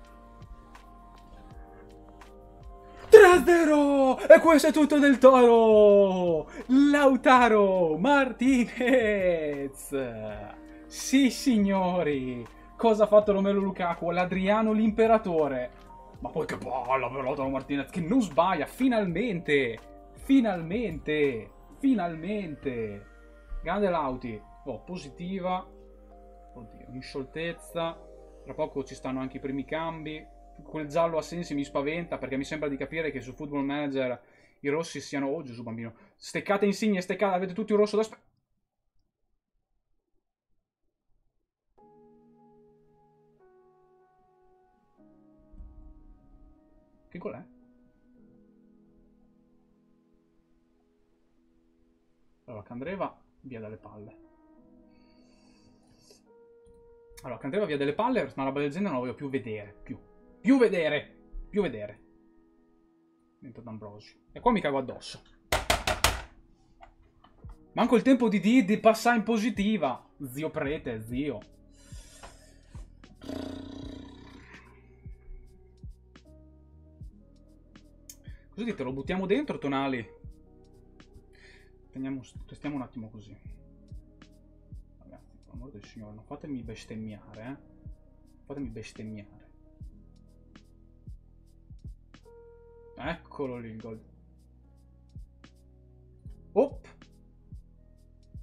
tre a zero! E questo è tutto del Toro! Lautaro Martinez! Sì signori! Cosa ha fatto Romelu Lukaku? L'Adriano l'imperatore! Ma poi che palla per Lautaro Martinez che non sbaglia! Finalmente! Finalmente! Finalmente! Grande Lauti! Oh, positiva. Oddio, in scioltezza. Tra poco ci stanno anche i primi cambi. Quel giallo a sensi mi spaventa perché mi sembra di capire che su Football Manager i rossi siano... Oh Gesù bambino. Steccate insigne, steccate, avete tutti un rosso da... Che gol è? Allora, Candreva via dalle palle. Allora, Candreva via delle palle, una roba del genere non la voglio più vedere. Più. Più vedere. Più vedere. Dentro D'Ambrosio. E qua mi cago addosso. Manco il tempo di, di, di passare in positiva. Zio prete, zio. Cosa dite? Lo buttiamo dentro, Tonali? Teniamo, testiamo un attimo così. Ragazzi, per l'amor del Signore, non fatemi bestemmiare, eh. Fatemi bestemmiare. Eccolo lì il gol. Op!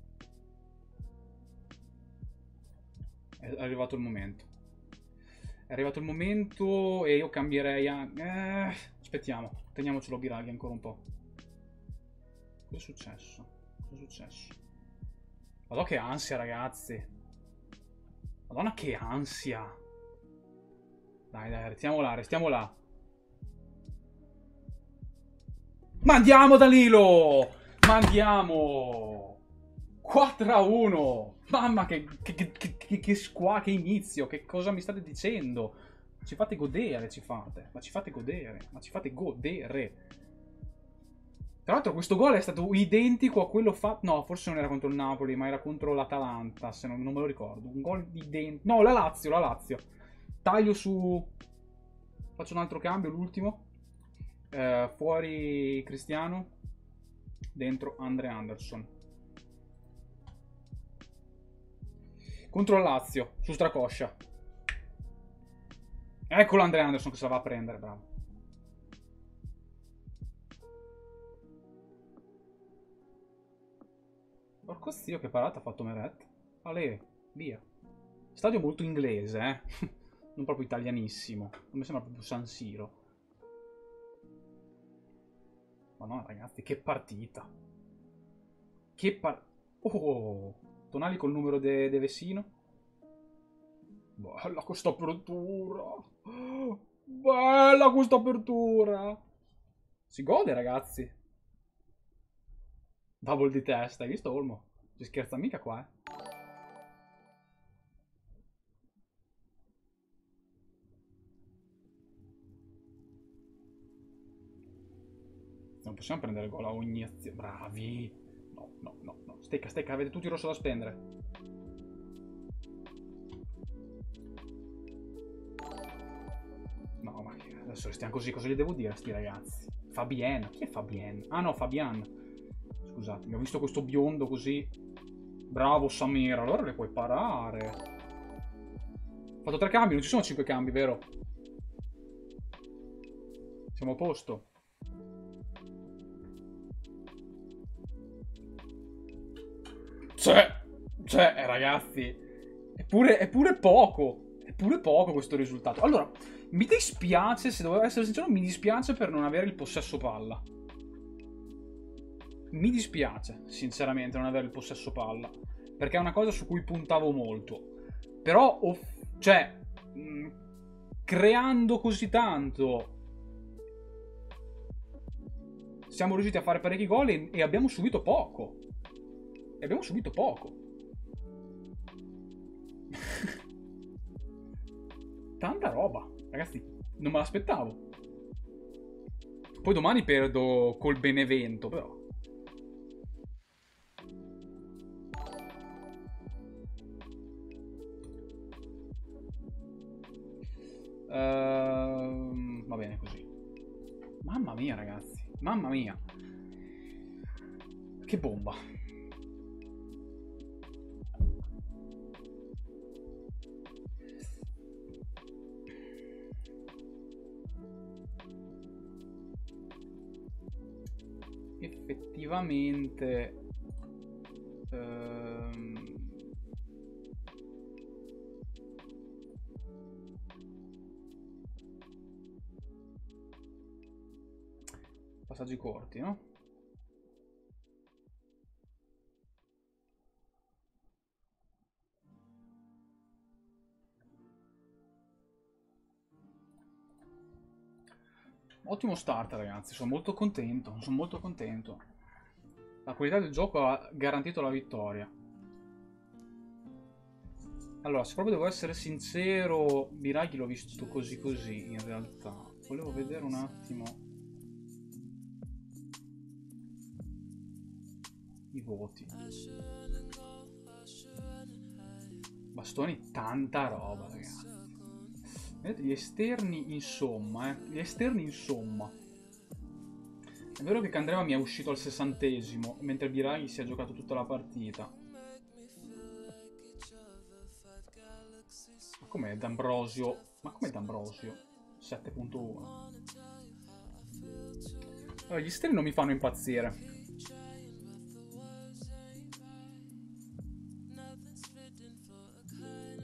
È arrivato il momento. È È arrivato il momento e io cambierei a... Eh, aspettiamo, teniamocelo Biraghi ancora un po'. Cosa è successo? Cosa è successo? Madonna che ansia, ragazzi. Madonna che ansia. Dai, dai, restiamo là, restiamo là. Ma andiamo, Danilo! Ma andiamo! quattro a uno! Mamma, che, che, che, che, che squa, che inizio! Che cosa mi state dicendo? Ci fate godere, ci fate. Ma ci fate godere. Ma ci fate godere. Tra l'altro questo gol è stato identico a quello fatto... No, forse non era contro il Napoli, ma era contro l'Atalanta, se non, non me lo ricordo. Un gol identico... No, la Lazio, la Lazio. Taglio su... Faccio un altro cambio, l'ultimo. Eh, fuori Cristiano. Dentro Andre Anderson. Contro la Lazio, su Stracoscia. Ecco l'Andre Anderson che se la va a prendere, bravo. Porco zio, che parata ha fatto Meret. Ale, via. Stadio molto inglese, eh. Non proprio italianissimo. Non mi sembra proprio San Siro. Ma no, ragazzi, che partita. Che par... Oh, Tonali col numero de, de Vecino. Bella questa apertura. Bella questa apertura. Si gode, ragazzi. Double di testa, hai visto Olmo? Ci scherza mica qua, eh. Non possiamo prendere gol a ogni azione. Bravi. No, no, no, no. Stecca, stecca, avete tutti il rosso da spendere. No, ma adesso restiamo così, cosa gli devo dire a sti ragazzi? Fabien, chi è Fabien? Ah no, Fabian. Scusatemi, ho visto questo biondo così. Bravo Samir, allora le puoi parare. Ho fatto tre cambi, non ci sono cinque cambi, vero? Siamo a posto. Cioè, cioè, eh, ragazzi, è pure, è pure poco. È pure poco questo risultato. Allora, mi dispiace, se devo essere sincero, mi dispiace per non avere il possesso palla. Mi dispiace, sinceramente, non avere il possesso palla. Perché è una cosa su cui puntavo molto. Però, cioè, mh, creando così tanto, siamo riusciti a fare parecchi gol e, e abbiamo subito poco. E abbiamo subito poco. Tanta roba. Ragazzi, non me l'aspettavo. Poi domani perdo col Benevento, però. Uh, va bene così. Mamma mia, ragazzi. Mamma mia. Che bomba. Effettivamente ehm... passaggi corti, no? Ottimo start, ragazzi, sono molto contento, sono molto contento. La qualità del gioco ha garantito la vittoria. Allora, se proprio devo essere sincero, Biraghi l'ho visto così così, in realtà. Volevo vedere un attimo i voti. Bastoni, tanta roba, ragazzi. Vedete, gli esterni insomma, eh. Gli esterni insomma. È vero che Candreva mi è uscito al sessantesimo, mentre Biraghi si è giocato tutta la partita. Ma com'è D'Ambrosio? Ma com'è D'Ambrosio? sette punto uno. Allora, gli esterni non mi fanno impazzire.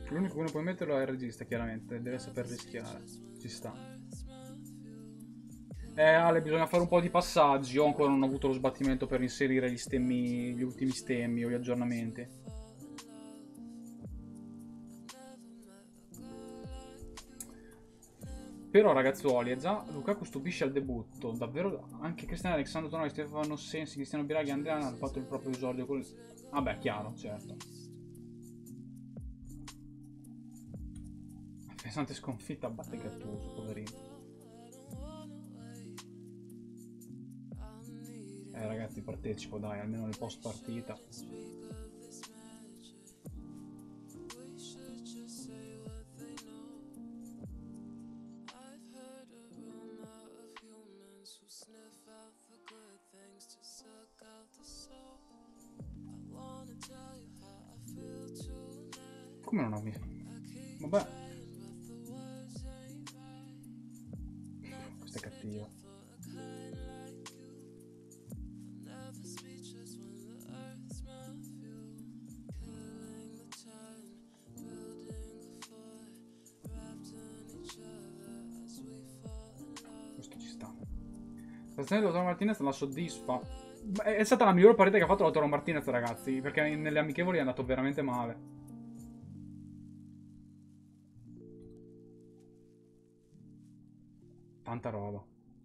L'unico che non puoi metterlo è il regista, chiaramente. Deve saper rischiare. Ci sta. Eh, Ale, bisogna fare un po' di passaggi. Io ancora non ho avuto lo sbattimento per inserire gli stemmi, gli ultimi stemmi o gli aggiornamenti. Però, ragazzuoli, è già Lukaku stupisce al debutto. Davvero, anche Cristiano Alexandro Tonali, Stefano Sensi, Cristiano Biraghi e Andrea hanno fatto il proprio esordio con... Vabbè, chiaro, certo. Pesante sconfitta, batte Gattuso, poverino. Eh ragazzi, partecipo, dai, almeno nel post partita. Come non ho visto? Vabbè. Questo è cattivo. Questo ci sta. La stazione di Lautaro Martinez la soddisfa. È stata la miglior partita che ha fatto Lautaro Martinez, ragazzi, perché nelle amichevoli è andato veramente male. Tanta roba.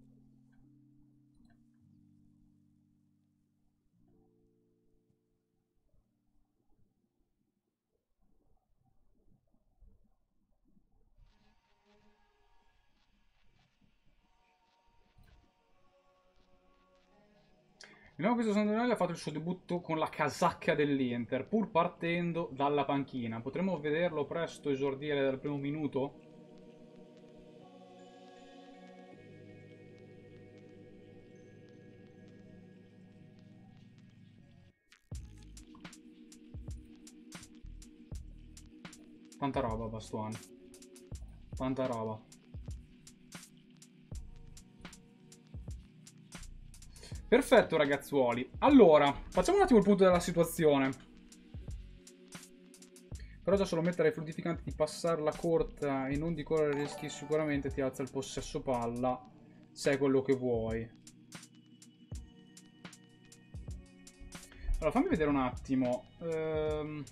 Il nuovo Cristo Santonelli ha fatto il suo debutto con la casacca dell'Inter, pur partendo dalla panchina. Potremmo vederlo presto esordire dal primo minuto? Tanta roba, Bastuani. Tanta roba. Perfetto, ragazzuoli. Allora, facciamo un attimo il punto della situazione. Però già solo mettere ai fluidificanti di passare la corta e non di correre rischi sicuramente ti alza il possesso palla, se è quello che vuoi. Allora, fammi vedere un attimo. Ehm...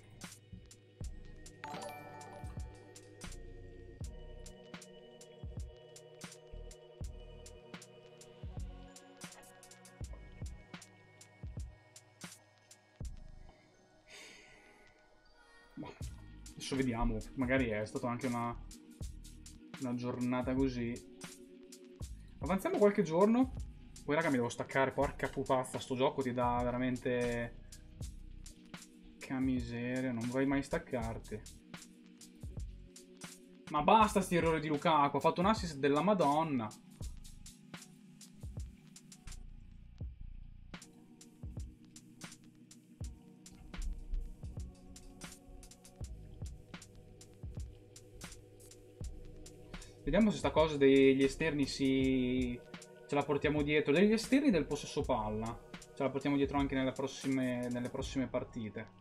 Adesso vediamo, magari è stata anche una, una giornata così. Avanziamo qualche giorno. Poi raga mi devo staccare, porca pupazza, sto gioco ti dà veramente... Che miseria, non vuoi mai staccarti. Ma basta sti errori di Lukaku, ha fatto un assist della Madonna. Vediamo se sta cosa degli esterni si... ce la portiamo dietro. Degli esterni del possesso palla. Ce la portiamo dietro anche nelle prossime, nelle prossime partite.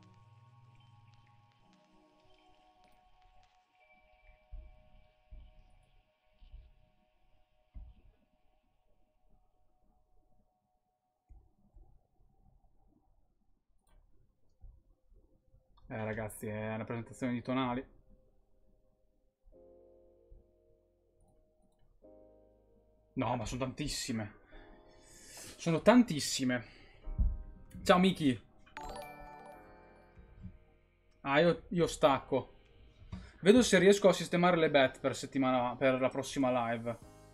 Eh ragazzi, è una presentazione di Tonali. No, ma sono tantissime. Sono tantissime. Ciao Miki. Ah, io, io stacco. Vedo se riesco a sistemare le bet per, settimana, per la prossima live.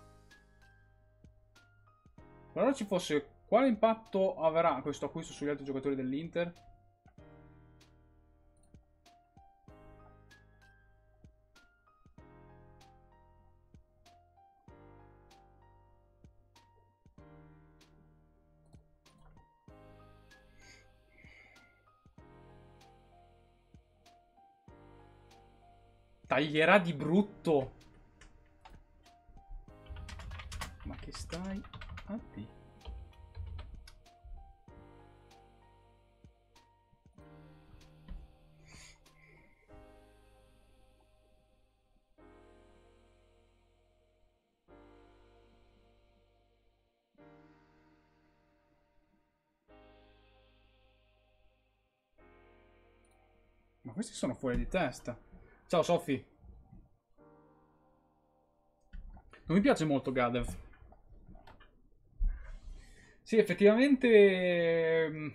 Allora ci fosse... Quale impatto avrà questo acquisto sugli altri giocatori dell'Inter? Taglierà di brutto. Ma che stai a te? questi sono fuori di testa. Ciao Sofi. Non mi piace molto Gadev. Sì, effettivamente... mm,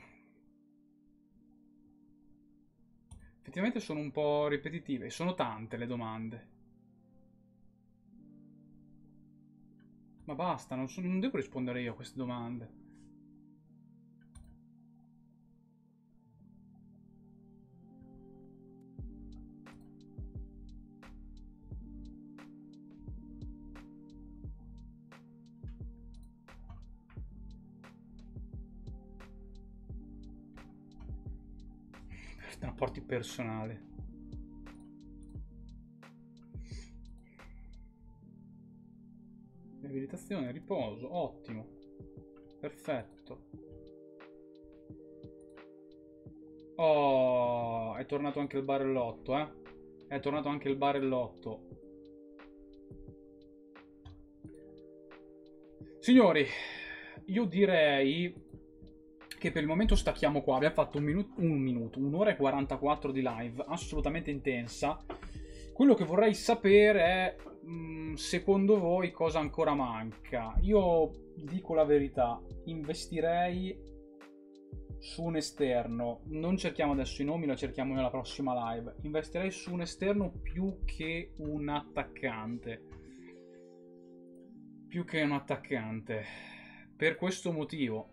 effettivamente sono un po' ripetitive. Sono tante le domande. Ma basta, non, so- non devo rispondere io a queste domande. Rapporti personali. Riabilitazione, riposo, ottimo. Perfetto. Oh, è tornato anche il barellotto, eh? È tornato anche il barellotto. Signori, io direi che per il momento stacchiamo qua. Abbiamo fatto un minuto, un minuto, un'ora e quarantaquattro di live, assolutamente intensa. Quello che vorrei sapere è, mh, secondo voi, cosa ancora manca. Io dico la verità, investirei su un esterno. Non cerchiamo adesso i nomi, lo cerchiamo nella prossima live. Investirei su un esterno più che un attaccante. Più che un attaccante. Per questo motivo.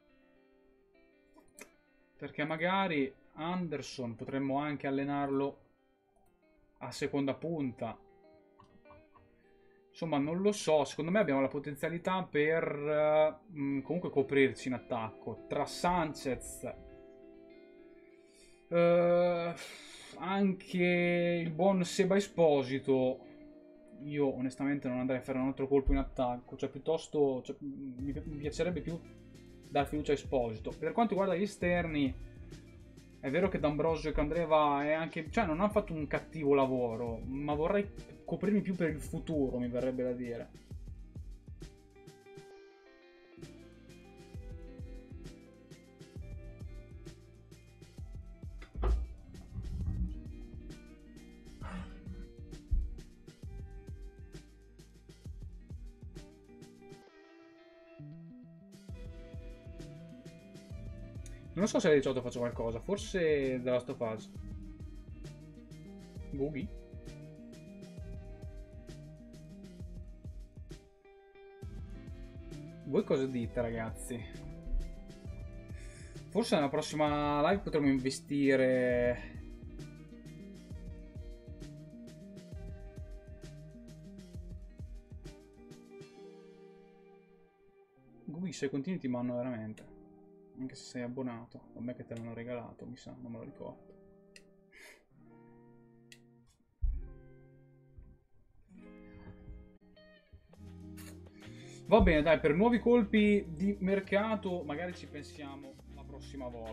Perché magari Anderson potremmo anche allenarlo a seconda punta. Insomma, non lo so. Secondo me abbiamo la potenzialità per eh, mh, comunque coprirci in attacco. Tra Sanchez, eh, anche il buon Seba Esposito. Io onestamente non andrei a fare un altro colpo in attacco. Cioè, piuttosto cioè, mi, mi piacerebbe più dar fiducia a Esposito. Per quanto riguarda gli esterni, è vero che D'Ambrosio e Candreva è anche, cioè non hanno fatto un cattivo lavoro, ma vorrei coprirmi più per il futuro, mi verrebbe da dire. Non so se alle diciotto faccio qualcosa, forse The Last of Us. Googie? Voi cosa dite, ragazzi? Forse nella prossima live potremo investire... Googie, se continui ti manno veramente. Anche se sei abbonato. A me che te l'hanno regalato, mi sa, non me lo ricordo. Va bene, dai, per nuovi colpi di mercato magari ci pensiamo la prossima volta.